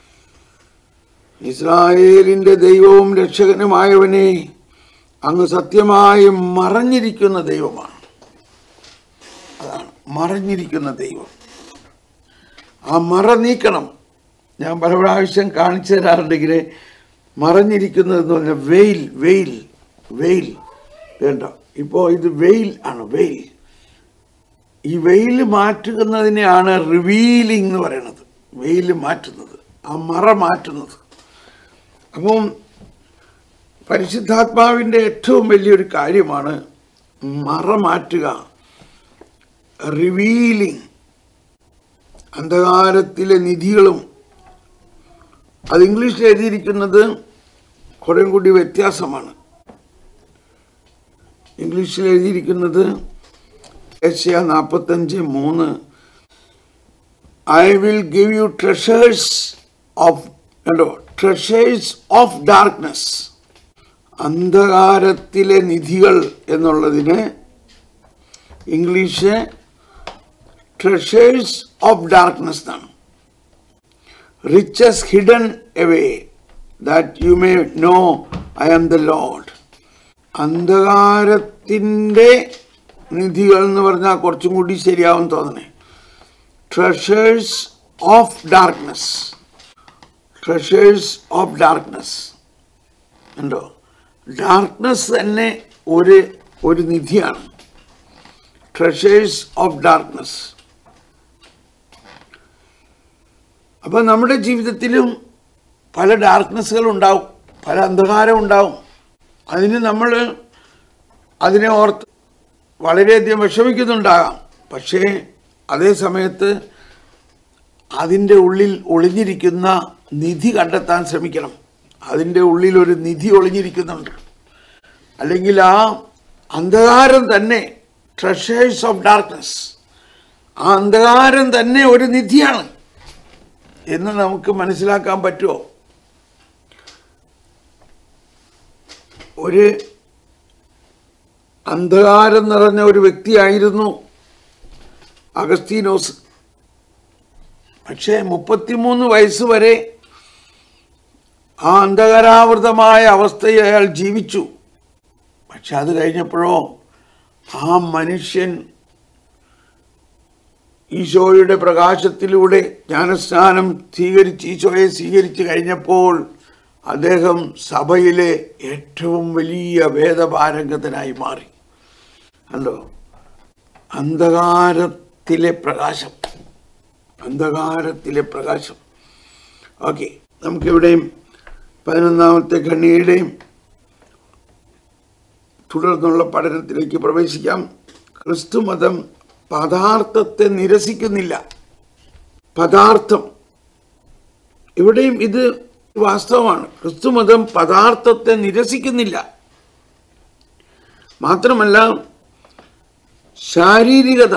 ഇസ്രായേലിൻ്റെ ദൈവവും രക്ഷകനുമായവനെ അങ്ങ് സത്യമായും മറഞ്ഞിരിക്കുന്ന ദൈവമാണ്. അതാണ് മറഞ്ഞിരിക്കുന്ന ദൈവം. ആ മറ നീക്കണം. ഞാൻ പല പ്രാവശ്യം കാണിച്ചു തരാറുണ്ടെങ്കിൽ മറഞ്ഞിരിക്കുന്നതെന്ന് പറഞ്ഞാൽ വെയിൽ വെയിൽ വെയിൽ വേണ്ട. ഇപ്പോൾ ഇത് വെയിൽ ആണ്. വെയിൽ ഈ വെയിൽ മാറ്റുന്നതിനെയാണ് റിവീലിംഗ് എന്ന് പറയുന്നത്. വെയിൽ മാറ്റുന്നത്, ആ മറ മാറ്റുന്നത്. അപ്പം പരിശുദ്ധാത്മാവിൻ്റെ ഏറ്റവും വലിയൊരു കാര്യമാണ് മറ മാറ്റുക, റിവീലിംഗ്. അന്ധകാരത്തിലെ നിധികളും, അത് ഇംഗ്ലീഷിൽ എഴുതിയിരിക്കുന്നത് കുറേ കൂടി വ്യത്യാസമാണ്. ഇംഗ്ലീഷിൽ എഴുതിയിരിക്കുന്നത് ഏശയ്യാ നാൽപ്പത്തഞ്ച് മൂന്ന് I will give you treasures of treasures of darkness. അന്ധകാരത്തിലെ നിധികൾ എന്നുള്ളതിന് ഇംഗ്ലീഷ് ട്രഷേഴ്സ് ഓഫ് ഡാർക്ക്നെസ് എന്നാണ്. riches hidden away that you may know I am the Lord. അന്ധകാരത്തിൻ്റെ നിധികൾ എന്ന് പറഞ്ഞാൽ കുറച്ചും കൂടി ശരിയാവും തോന്നണേ. Treasures of darkness. Treasures of darkness ഉണ്ടോ? ഡാർക്ക്നെസ് തന്നെ ഒരു ഒരു നിധിയാണ്. Treasures of darkness. അപ്പം നമ്മുടെ ജീവിതത്തിലും പല ഡാർക്ക്നെസ്സുകൾ ഉണ്ടാവും, പല അന്ധകാരം ഉണ്ടാവും. അതിന് നമ്മൾ അതിനെ ഓർത്ത് വളരെയധികം വിഷമിക്കുന്നുണ്ടാകാം. പക്ഷേ അതേ സമയത്ത് അതിൻ്റെ ഉള്ളിൽ ഒളിഞ്ഞിരിക്കുന്ന നിധി കണ്ടെത്താൻ ശ്രമിക്കണം. അതിൻ്റെ ഉള്ളിൽ ഒരു നിധി ഒളിഞ്ഞിരിക്കുന്നുണ്ട്. അല്ലെങ്കിൽ ആ അന്ധകാരം തന്നെ, ട്രഷേഴ്സ് ഓഫ് ഡാർക്ക്നെസ്, ആ അന്ധകാരം തന്നെ ഒരു നിധിയാണ് എന്ന് നമുക്ക് മനസ്സിലാക്കാൻ പറ്റുമോ? ഒരു അന്ധകാരം നിറഞ്ഞ ഒരു വ്യക്തിയായിരുന്നു അഗസ്തീനോസ്. പക്ഷേ മുപ്പത്തിമൂന്ന് വയസ്സ് വരെ ആ അന്ധകാരാവൃതമായ അവസ്ഥയിൽ അയാൾ ജീവിച്ചു. പക്ഷെ അത് കഴിഞ്ഞപ്പോഴോ ആ മനുഷ്യൻ ഈശോയുടെ പ്രകാശത്തിലൂടെ ജ്ഞാനസ്നാനം സ്വീകരിച്ച് ഈശോയെ സ്വീകരിച്ചു കഴിഞ്ഞപ്പോൾ അദ്ദേഹം സഭയിലെ ഏറ്റവും വലിയ വേദപാരംഗതനായി മാറി. അല്ലോ, അന്ധകാരത്തിലെ പ്രകാശം, അന്ധകാരത്തിലെ പ്രകാശം. ഓക്കെ, നമുക്കിവിടെയും പതിനൊന്നാമത്തെ ഖണ്ഡികയുടെയും തുടർന്നുള്ള പഠനത്തിലേക്ക് പ്രവേശിക്കാം. ക്രിസ്തുമതം പദാർത്ഥത്തെ നിരസിക്കുന്നില്ല. പദാർത്ഥം, ഇവിടെയും ഇത് വാസ്തവമാണ്. ക്രിസ്തുമതം പദാർത്ഥത്തെ നിരസിക്കുന്നില്ല. മാത്രമല്ല, ശാരീരികത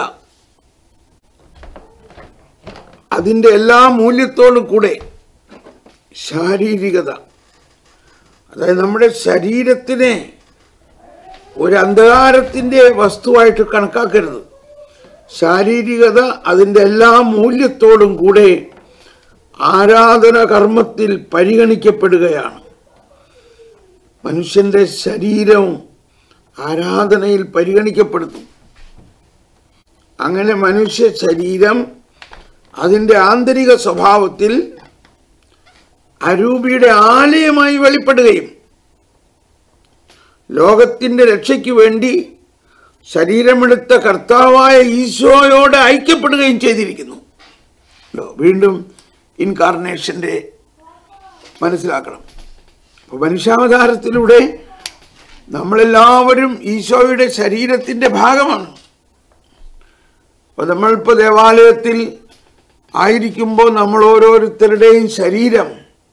അതിൻ്റെ എല്ലാ മൂല്യത്തോടും കൂടെ, ശാരീരികത അതായത് നമ്മുടെ ശരീരത്തിനെ ഒരു അന്ധകാരത്തിൻ്റെ വസ്തുവായിട്ട് കണക്കാക്കരുത്. ശാരീരികത അതിൻ്റെ എല്ലാ മൂല്യത്തോടും കൂടെ ആരാധന കർമ്മത്തിൽ പരിഗണിക്കപ്പെടുകയാണ്. മനുഷ്യൻ്റെ ശരീരവും ആരാധനയിൽ പരിഗണിക്കപ്പെടുന്നു. അങ്ങനെ മനുഷ്യ ശരീരം അതിൻ്റെ ആന്തരിക സ്വഭാവത്തിൽ അരൂപിയുടെ ആലയമായി വെളിപ്പെടുകയും ലോകത്തിൻ്റെ രക്ഷയ്ക്ക് വേണ്ടി ശരീരമെടുത്ത കർത്താവായ ഈശോയോട് ഐക്യപ്പെടുകയും ചെയ്തിരിക്കുന്നു. വീണ്ടും ഇൻകാർണേഷൻ്റെ മനസ്സിലാക്കണം. അപ്പോൾ മനുഷ്യാവതാരത്തിലൂടെ നമ്മളെല്ലാവരും ഈശോയുടെ ശരീരത്തിൻ്റെ ഭാഗമാണ്. അപ്പോൾ നമ്മളിപ്പോൾ ദേവാലയത്തിൽ ആയിരിക്കുമ്പോൾ നമ്മൾ ഓരോരുത്തരുടെയും ശരീരം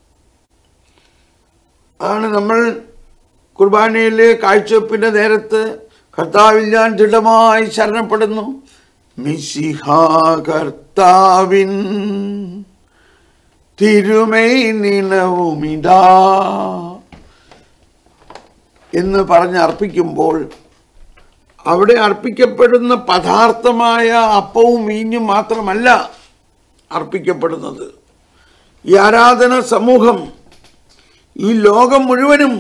ആണ്. നമ്മൾ കുർബാനയിൽ കാഴ്ചവെപ്പിൻ്റെ നേരത്ത് കർത്താവിൽ ഞാൻ ദൃഢമായി ശരണപ്പെടുന്നു, മിശിഹ കർത്താവിൻ തിരുമൈ നിണവുമിതാ എന്ന് പറഞ്ഞ് അർപ്പിക്കുമ്പോൾ അവിടെ അർപ്പിക്കപ്പെടുന്ന പദാർത്ഥമായ അപ്പവും വീഞ്ഞും മാത്രമല്ല അർപ്പിക്കപ്പെടുന്നത്. ഈ ആരാധന സമൂഹം, ഈ ലോകം മുഴുവനും,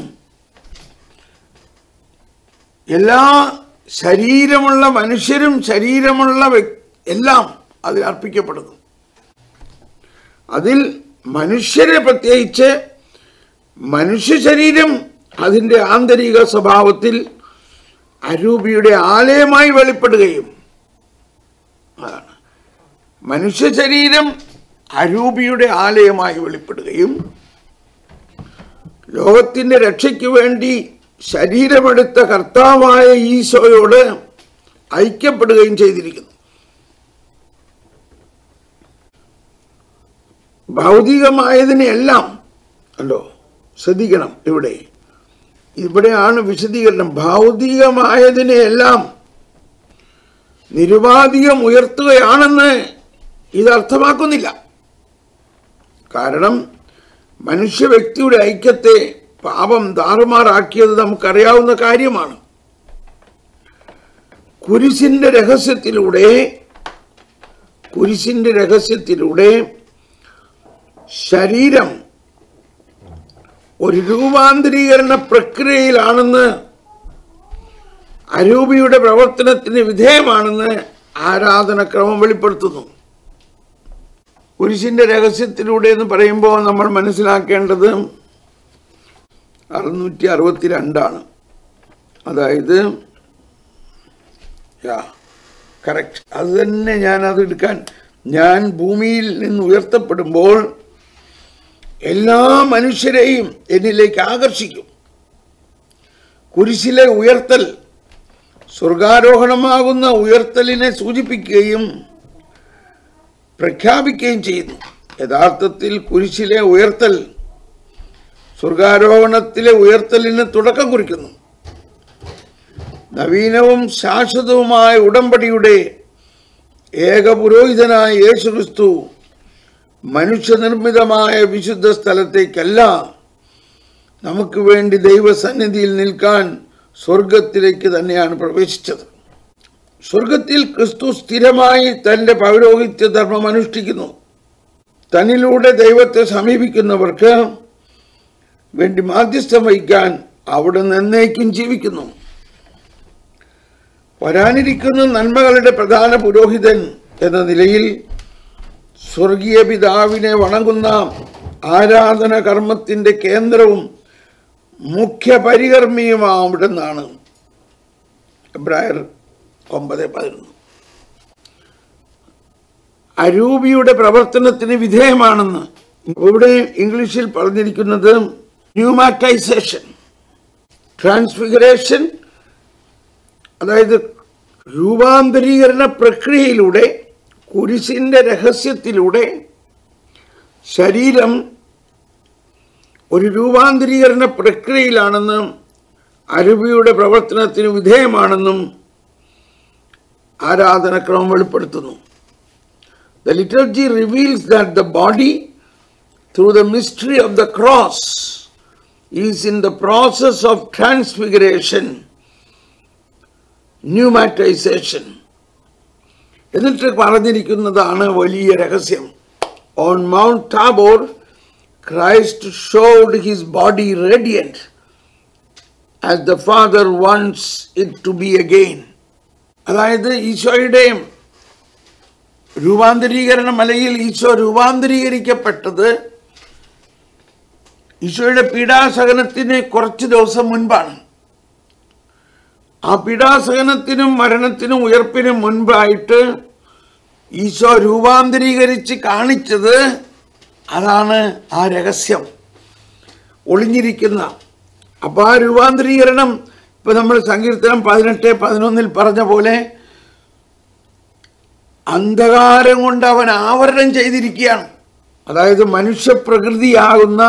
എല്ലാ ശരീരമുള്ള മനുഷ്യരും ശരീരമുള്ള എല്ലാം അതിൽ അർപ്പിക്കപ്പെടുന്നു. അതിൽ മനുഷ്യരെ പ്രത്യേകിച്ച് മനുഷ്യ ശരീരം അതിൻ്റെ ആന്തരിക സ്വഭാവത്തിൽ അരൂപിയുടെ ആലയമായി വെളിപ്പെടുകയും, അതാണ് മനുഷ്യ ശരീരം അരൂപിയുടെ ആലയമായി വെളിപ്പെടുകയും ലോകത്തിൻ്റെ രക്ഷയ്ക്ക് വേണ്ടി ശരീരമെടുത്ത കർത്താവായ ഈശോയോട് ഐക്യപ്പെടുകയും ചെയ്തിരിക്കുന്നു. ഭൗതികമായതിനെല്ലാം അല്ലോ ശ്രദ്ധിക്കണം. ഇവിടെ ഇവിടെയാണ് വിശദീകരണം. ഭൗതികമായതിനെയെല്ലാം നിരുപാധികം ഉയർത്തുകയാണെന്ന് ഇത് അർത്ഥമാക്കുന്നില്ല. കാരണം മനുഷ്യ വ്യക്തിയുടെ ഐക്യത്തെ പാപം താറുമാറാക്കിയത് നമുക്കറിയാവുന്ന കാര്യമാണ്. കുരിശിന്റെ രഹസ്യത്തിലൂടെ കുരിശിന്റെ രഹസ്യത്തിലൂടെ ശരീരം ഒരു രൂപാന്തരീകരണ പ്രക്രിയയിലാണെന്ന്, അരൂപിയുടെ പ്രവർത്തനത്തിന് വിധേയമാണെന്ന് ആരാധനക്രമം വെളിപ്പെടുത്തുന്നു. കുരിശിന്റെ രഹസ്യത്തിലൂടെ എന്ന് പറയുമ്പോൾ നമ്മൾ മനസ്സിലാക്കേണ്ടത് അറുന്നൂറ്റി അറുപത്തി രണ്ടാണ്. അതായത് കറക്റ്റ്, അത് തന്നെ ഞാൻ അത് എടുക്കാൻ ഞാൻ ഭൂമിയിൽ നിന്ന് ഉയർത്തപ്പെടുമ്പോൾ എല്ലാ മനുഷ്യരെയും എന്നിലേക്ക് ആകർഷിക്കും. കുരിശിലെ ഉയർത്തൽ സ്വർഗാരോഹണമാകുന്ന ഉയർത്തലിനെ സൂചിപ്പിക്കുകയും പ്രഖ്യാപിക്കുകയും ചെയ്യുന്നു. യഥാർത്ഥത്തിൽ കുരിശിലെ ഉയർത്തൽ സ്വർഗാരോഹണത്തിലെ ഉയർത്തലിന് തുടക്കം കുറിക്കുന്നു. നവീനവും ശാശ്വതവുമായ ഉടമ്പടിയുടെ ഏകപുരോഹിതനായ യേശുക്രിസ്തു മനുഷ്യനിർമ്മിതമായ വിശുദ്ധ സ്ഥലത്തേക്കല്ല, നമുക്ക് വേണ്ടി ദൈവസന്നിധിയിൽ നിൽക്കാൻ സ്വർഗത്തിലേക്ക് തന്നെയാണ് പ്രവേശിച്ചത്. സ്വർഗത്തിൽ ക്രിസ്തു സ്ഥിരമായി തൻ്റെ പൗരോഹിത്യ ധർമ്മം അനുഷ്ഠിക്കുന്നു. തന്നിലൂടെ ദൈവത്തെ സമീപിക്കുന്നവർക്ക് വേണ്ടി മാധ്യസ്ഥം വഹിക്കാൻ അവിടുന്ന് എന്നേക്കും ജീവിക്കുന്നു. വരാനിരിക്കുന്ന നന്മകളുടെ പ്രധാന പുരോഹിതൻ എന്ന നിലയിൽ സ്വർഗീയ പിതാവിനെ വണങ്ങുന്ന ആരാധന കർമ്മത്തിൻ്റെ കേന്ദ്രവും മുഖ്യ പരികർമ്മിയും അവിടുന്നാണ്. എബ്രായർ ഒമ്പത് പതിനൊന്ന്. അരൂപിയുടെ പ്രവർത്തനത്തിന് വിധേയമാണെന്ന് ഇവിടെ ഇംഗ്ലീഷിൽ പറഞ്ഞിരിക്കുന്നത് ന്യൂമാറ്റൈസേഷൻ, ട്രാൻസ്ഫിഗറേഷൻ, അതായത് രൂപാന്തരീകരണ പ്രക്രിയയിലൂടെ, കുരിശിൻ്റെ രഹസ്യത്തിലൂടെ ശരീരം ഒരു രൂപാന്തരീകരണ പ്രക്രിയയിലാണെന്നും അരൂപിയുടെ പ്രവർത്തനത്തിന് വിധേയമാണെന്നും ആരാധനക്രമം വെളിപ്പെടുത്തുന്നു. The liturgy reveals that the body, through the mystery of the cross, is in the process of transfiguration, pneumatization. എന്നിട്ട് പറഞ്ഞിരിക്കുന്നതാണ് വലിയ രഹസ്യം. On Mount Tabor, Christ showed his body radiant as the Father wants it to be again. അതായത് ഈശോയുടെ രൂപാന്തരീകരണ മലയിൽ ഈശോ രൂപാന്തരീകരിക്കപ്പെട്ടത് ഈശോയുടെ പീഡാസഹനത്തിന് കുറച്ച് ദിവസം മുൻപാണ്. ആ പീഡാസഹനത്തിനും മരണത്തിനും ഉയർപ്പിനും മുൻപായിട്ട് ഈശോ രൂപാന്തരീകരിച്ച് കാണിച്ചത് അതാണ് ആ രഹസ്യം ഒളിഞ്ഞിരിക്കുന്ന. അപ്പോൾ ആ രൂപാന്തരീകരണം ഇപ്പം നമ്മൾ സങ്കീർത്തനം പതിനെട്ട് പതിനൊന്നിൽ പറഞ്ഞ പോലെ അന്ധകാരം കൊണ്ട് അവൻ ആവരണം ചെയ്തിരിക്കുകയാണ്. അതായത് മനുഷ്യപ്രകൃതിയാകുന്ന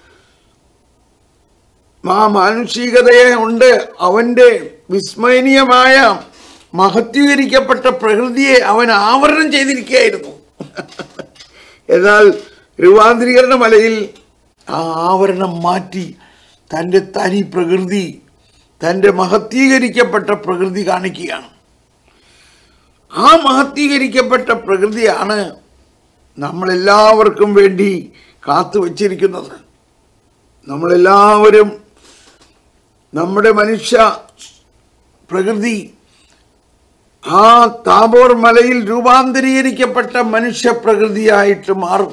ആ മാനുഷികതയെ കൊണ്ട് അവൻ്റെ വിസ്മയനീയമായ മഹത്വീകരിക്കപ്പെട്ട പ്രകൃതിയെ അവൻ ആവരണം ചെയ്തിരിക്കുകയായിരുന്നു. എന്നാൽ രൂപാന്തരീകരണ മലയിൽ ആ ആവരണം മാറ്റി തൻ്റെ തനി പ്രകൃതി, തൻ്റെ മഹത്വീകരിക്കപ്പെട്ട പ്രകൃതി കാണിക്കുകയാണ്. ആ മഹത്വീകരിക്കപ്പെട്ട പ്രകൃതിയാണ് നമ്മളെല്ലാവർക്കും വേണ്ടി കാത്തു വച്ചിരിക്കുന്നത്. നമ്മളെല്ലാവരും നമ്മുടെ മനുഷ്യ പ്രകൃതി ആ താബോർ മലയിൽ രൂപാന്തരീകരിക്കപ്പെട്ട മനുഷ്യ പ്രകൃതിയായിട്ട് മാറും.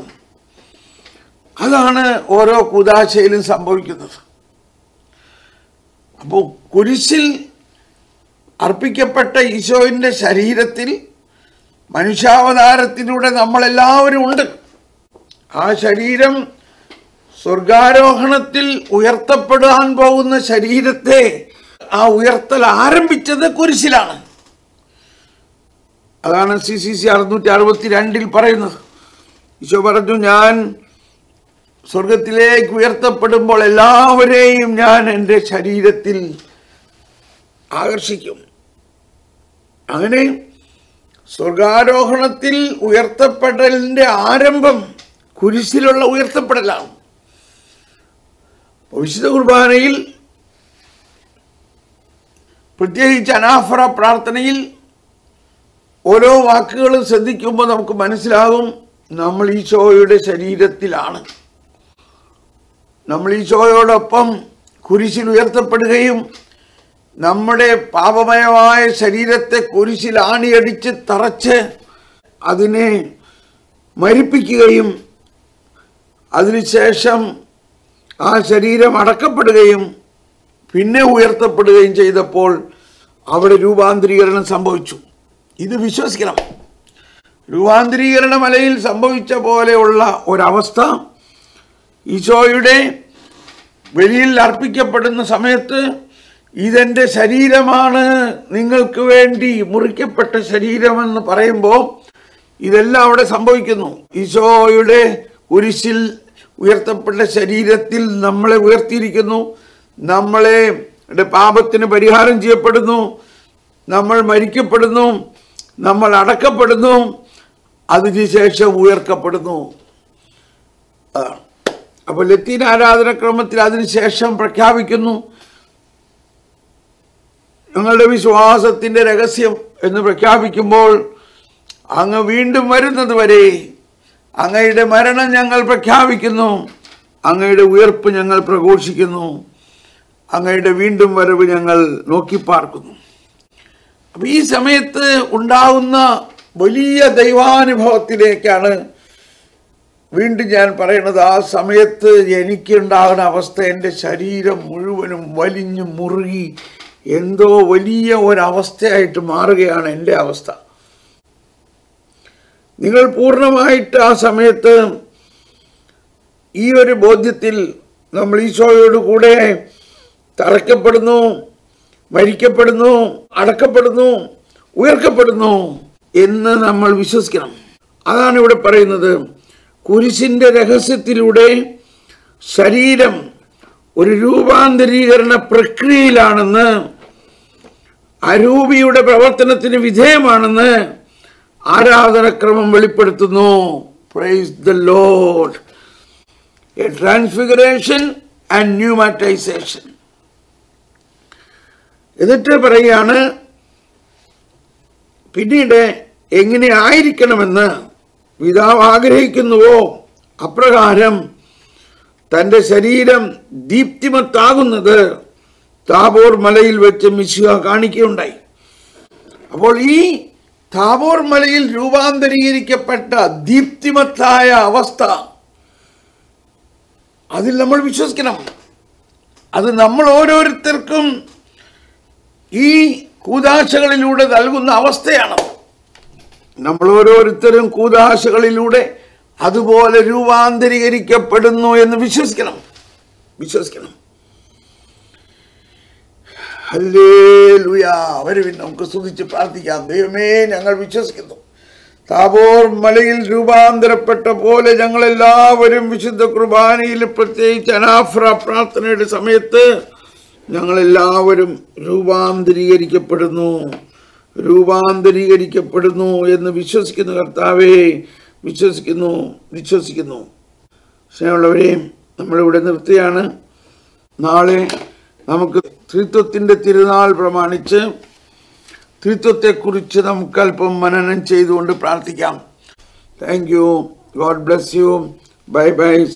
അതാണ് ഓരോ കൂദാശയിലും സംഭവിക്കുന്നത്. അപ്പോൾ കുരിശിൽ അർപ്പിക്കപ്പെട്ട ഈശോയുടെ ശരീരത്തിൽ മനുഷ്യാവതാരത്തിലൂടെ നമ്മളെല്ലാവരും ഉണ്ട്. ആ ശരീരം സ്വർഗാരോഹണത്തിൽ ഉയർത്തപ്പെടാൻ പോകുന്ന ശരീരത്തെ ആ ഉയർത്തൽ ആരംഭിച്ചത് കുരിശിലാണ്. അതാണ് സി സി സി അറുന്നൂറ്റി അറുപത്തി രണ്ടിൽ പറയുന്നത്. ഈശോ പറഞ്ഞു, ഞാൻ സ്വർഗത്തിലേക്ക് ഉയർത്തപ്പെടുമ്പോൾ എല്ലാവരെയും ഞാൻ എൻ്റെ ശരീരത്തിൽ ആകർഷിക്കും. അങ്ങനെ സ്വർഗാരോഹണത്തിൽ ഉയർത്തപ്പെടലിൻ്റെ ആരംഭം കുരിശിലുള്ള ഉയർത്തപ്പെടലാണ്. വിശുദ്ധ കുർബാനയിൽ പ്രത്യേകിച്ച് അനാഫറ പ്രാർത്ഥനയിൽ ഓരോ വാക്കുകളും ശ്രദ്ധിക്കുമ്പോൾ നമുക്ക് മനസ്സിലാകും നമ്മൾ ഈശോയുടെ ശരീരത്തിലാണ്. നമ്മൾ ഈശോയോടൊപ്പം കുരിശിൽ ഉയർത്തപ്പെടുകയും നമ്മുടെ പാപമയമായ ശരീരത്തെ കുരിശിൽ ആണിയടിച്ച് തറച്ച് അതിനെ മരിപ്പിക്കുകയും അതിനുശേഷം ആ ശരീരം അടക്കപ്പെടുകയും പിന്നെ ഉയർത്തപ്പെടുകയും ചെയ്തപ്പോൾ അവിടെ രൂപാന്തരീകരണം സംഭവിച്ചു. ഇത് വിശ്വസിക്കണം. രൂപാന്തരീകരണ മലയിൽ സംഭവിച്ച പോലെയുള്ള ഒരവസ്ഥ ഈശോയുടെ വെളിയിൽ അർപ്പിക്കപ്പെടുന്ന സമയത്ത് ഇതെൻ്റെ ശരീരമാണ്, നിങ്ങൾക്ക് വേണ്ടി മുറിക്കപ്പെട്ട ശരീരമെന്ന് പറയുമ്പോൾ ഇതെല്ലാം അവിടെ സംഭവിക്കുന്നു. ഈശോയുടെ കുരിശിൽ ഉയർത്തപ്പെട്ട ശരീരത്തിൽ നമ്മളെ ഉയർത്തിയിരിക്കുന്നു. നമ്മളെ പാപത്തിന് പരിഹാരം ചെയ്യപ്പെടുന്നു. നമ്മൾ മരിക്കപ്പെടുന്നു. നമ്മൾ അടക്കപ്പെടുന്നു. അതിനുശേഷം ഉയർക്കപ്പെടുന്നു. അപ്പോൾ ലത്തീൻ ആരാധനക്രമത്തിൽ അതിനുശേഷം പ്രഖ്യാപിക്കുന്നു, ഞങ്ങളുടെ വിശ്വാസത്തിൻ്റെ രഹസ്യം എന്ന് പ്രഖ്യാപിക്കുമ്പോൾ അങ്ങ് വീണ്ടും വരുന്നത് വരെ അങ്ങയുടെ മരണം ഞങ്ങൾ പ്രഖ്യാപിക്കുന്നു, അങ്ങയുടെ ഉയർപ്പ് ഞങ്ങൾ പ്രഘോഷിക്കുന്നു, അങ്ങയുടെ വീണ്ടും വരവ് ഞങ്ങൾ നോക്കിപ്പാർക്കുന്നു. അപ്പം ഈ സമയത്ത് ഉണ്ടാവുന്ന വലിയ ദൈവാനുഭവത്തിലേക്കാണ് വീണ്ടും ഞാൻ പറയുന്നത്. ആ സമയത്ത് എനിക്കുണ്ടാകുന്ന അവസ്ഥ, എൻ്റെ ശരീരം മുഴുവനും വലിഞ്ഞു മുറുകി എന്തോ വലിയ ഒരവസ്ഥയായിട്ട് മാറുകയാണ് എൻ്റെ അവസ്ഥ. നിങ്ങൾ പൂർണ്ണമായിട്ട് ആ സമയത്ത് ഈ ഒരു ബോധ്യത്തിൽ നമ്മൾ ഈശോയോട് കൂടെ തറയ്ക്കപ്പെടുന്നു, മരിക്കപ്പെടുന്നു, അടക്കപ്പെടുന്നു, ഉയർക്കപ്പെടുന്നു എന്ന് നമ്മൾ വിശ്വസിക്കണം. അതാണ് ഇവിടെ പറയുന്നത്. കുരിശിന്റെ രഹസ്യത്തിലൂടെ ശരീരം ഒരു രൂപാന്തരീകരണ പ്രക്രിയയിലാണെന്ന്, അരൂപിയുടെ പ്രവർത്തനത്തിന് വിധേയമാണെന്ന് ആരാധനക്രമം വെളിപ്പെടുത്തുന്നു. Praise the Lord. A transfiguration and pneumatisation. എന്നിട്ട് പറയുകയാണ്, പിന്നീട് എങ്ങനെ ആയിരിക്കണമെന്ന് പിതാവ് ആഗ്രഹിക്കുന്നുവോ അപ്രകാരം തൻ്റെ ശരീരം ദീപ്തിമത്താകുന്നത് താബോർ മലയിൽ വെച്ച് മിശിഹ കാണിക്കുകയുണ്ടായി. അപ്പോൾ ഈ താബോർ മലയിൽ രൂപാന്തരീകരിക്കപ്പെട്ട ദീപ്തിമത്തായ അവസ്ഥ, അതിൽ നമ്മൾ വിശ്വസിക്കണം. അത് നമ്മൾ ഓരോരുത്തർക്കും ഈ കൂദാശകളിലൂടെ നൽകുന്ന അവസ്ഥയാണ്. നമ്മൾ ഓരോരുത്തരും കൂദാശകളിലൂടെ അതുപോലെ രൂപാന്തരീകരിക്കപ്പെടുന്നു എന്ന് വിശ്വസിക്കണം വിശ്വസിക്കണം ഹല്ലേലൂയ. വരുവിൻ, നമുക്ക് സ്തുതിച്ച് പ്രാർത്ഥിക്കാം. ദൈവമേ, ഞങ്ങൾ വിശ്വസിക്കുന്നു. താബോർ മലയിൽ രൂപാന്തരപ്പെട്ട പോലെ ഞങ്ങളെല്ലാവരും വിശുദ്ധ കുർബാനയിൽ, പ്രത്യേകിച്ച് അനാഫ്ര പ്രാർത്ഥനയുടെ സമയത്ത് ഞങ്ങളെല്ലാവരും രൂപാന്തരീകരിക്കപ്പെടുന്നു രൂപാന്തരീകരിക്കപ്പെടുന്നു എന്ന് വിശ്വസിക്കുന്നു. കർത്താവേ, വിശ്വസിക്കുന്നു വിശ്വസിക്കുന്നു സ്നേഹമുള്ളവരെയും നമ്മളിവിടെ നിർത്തുകയാണ്. നാളെ നമുക്ക് ത്രിത്വത്തിൻ്റെ തിരുനാൾ പ്രമാണിച്ച് ത്രിത്വത്തെക്കുറിച്ച് നമുക്ക് അല്പം മനനം ചെയ്തുകൊണ്ട് പ്രാർത്ഥിക്കാം. Thank you. God bless you. Bye by.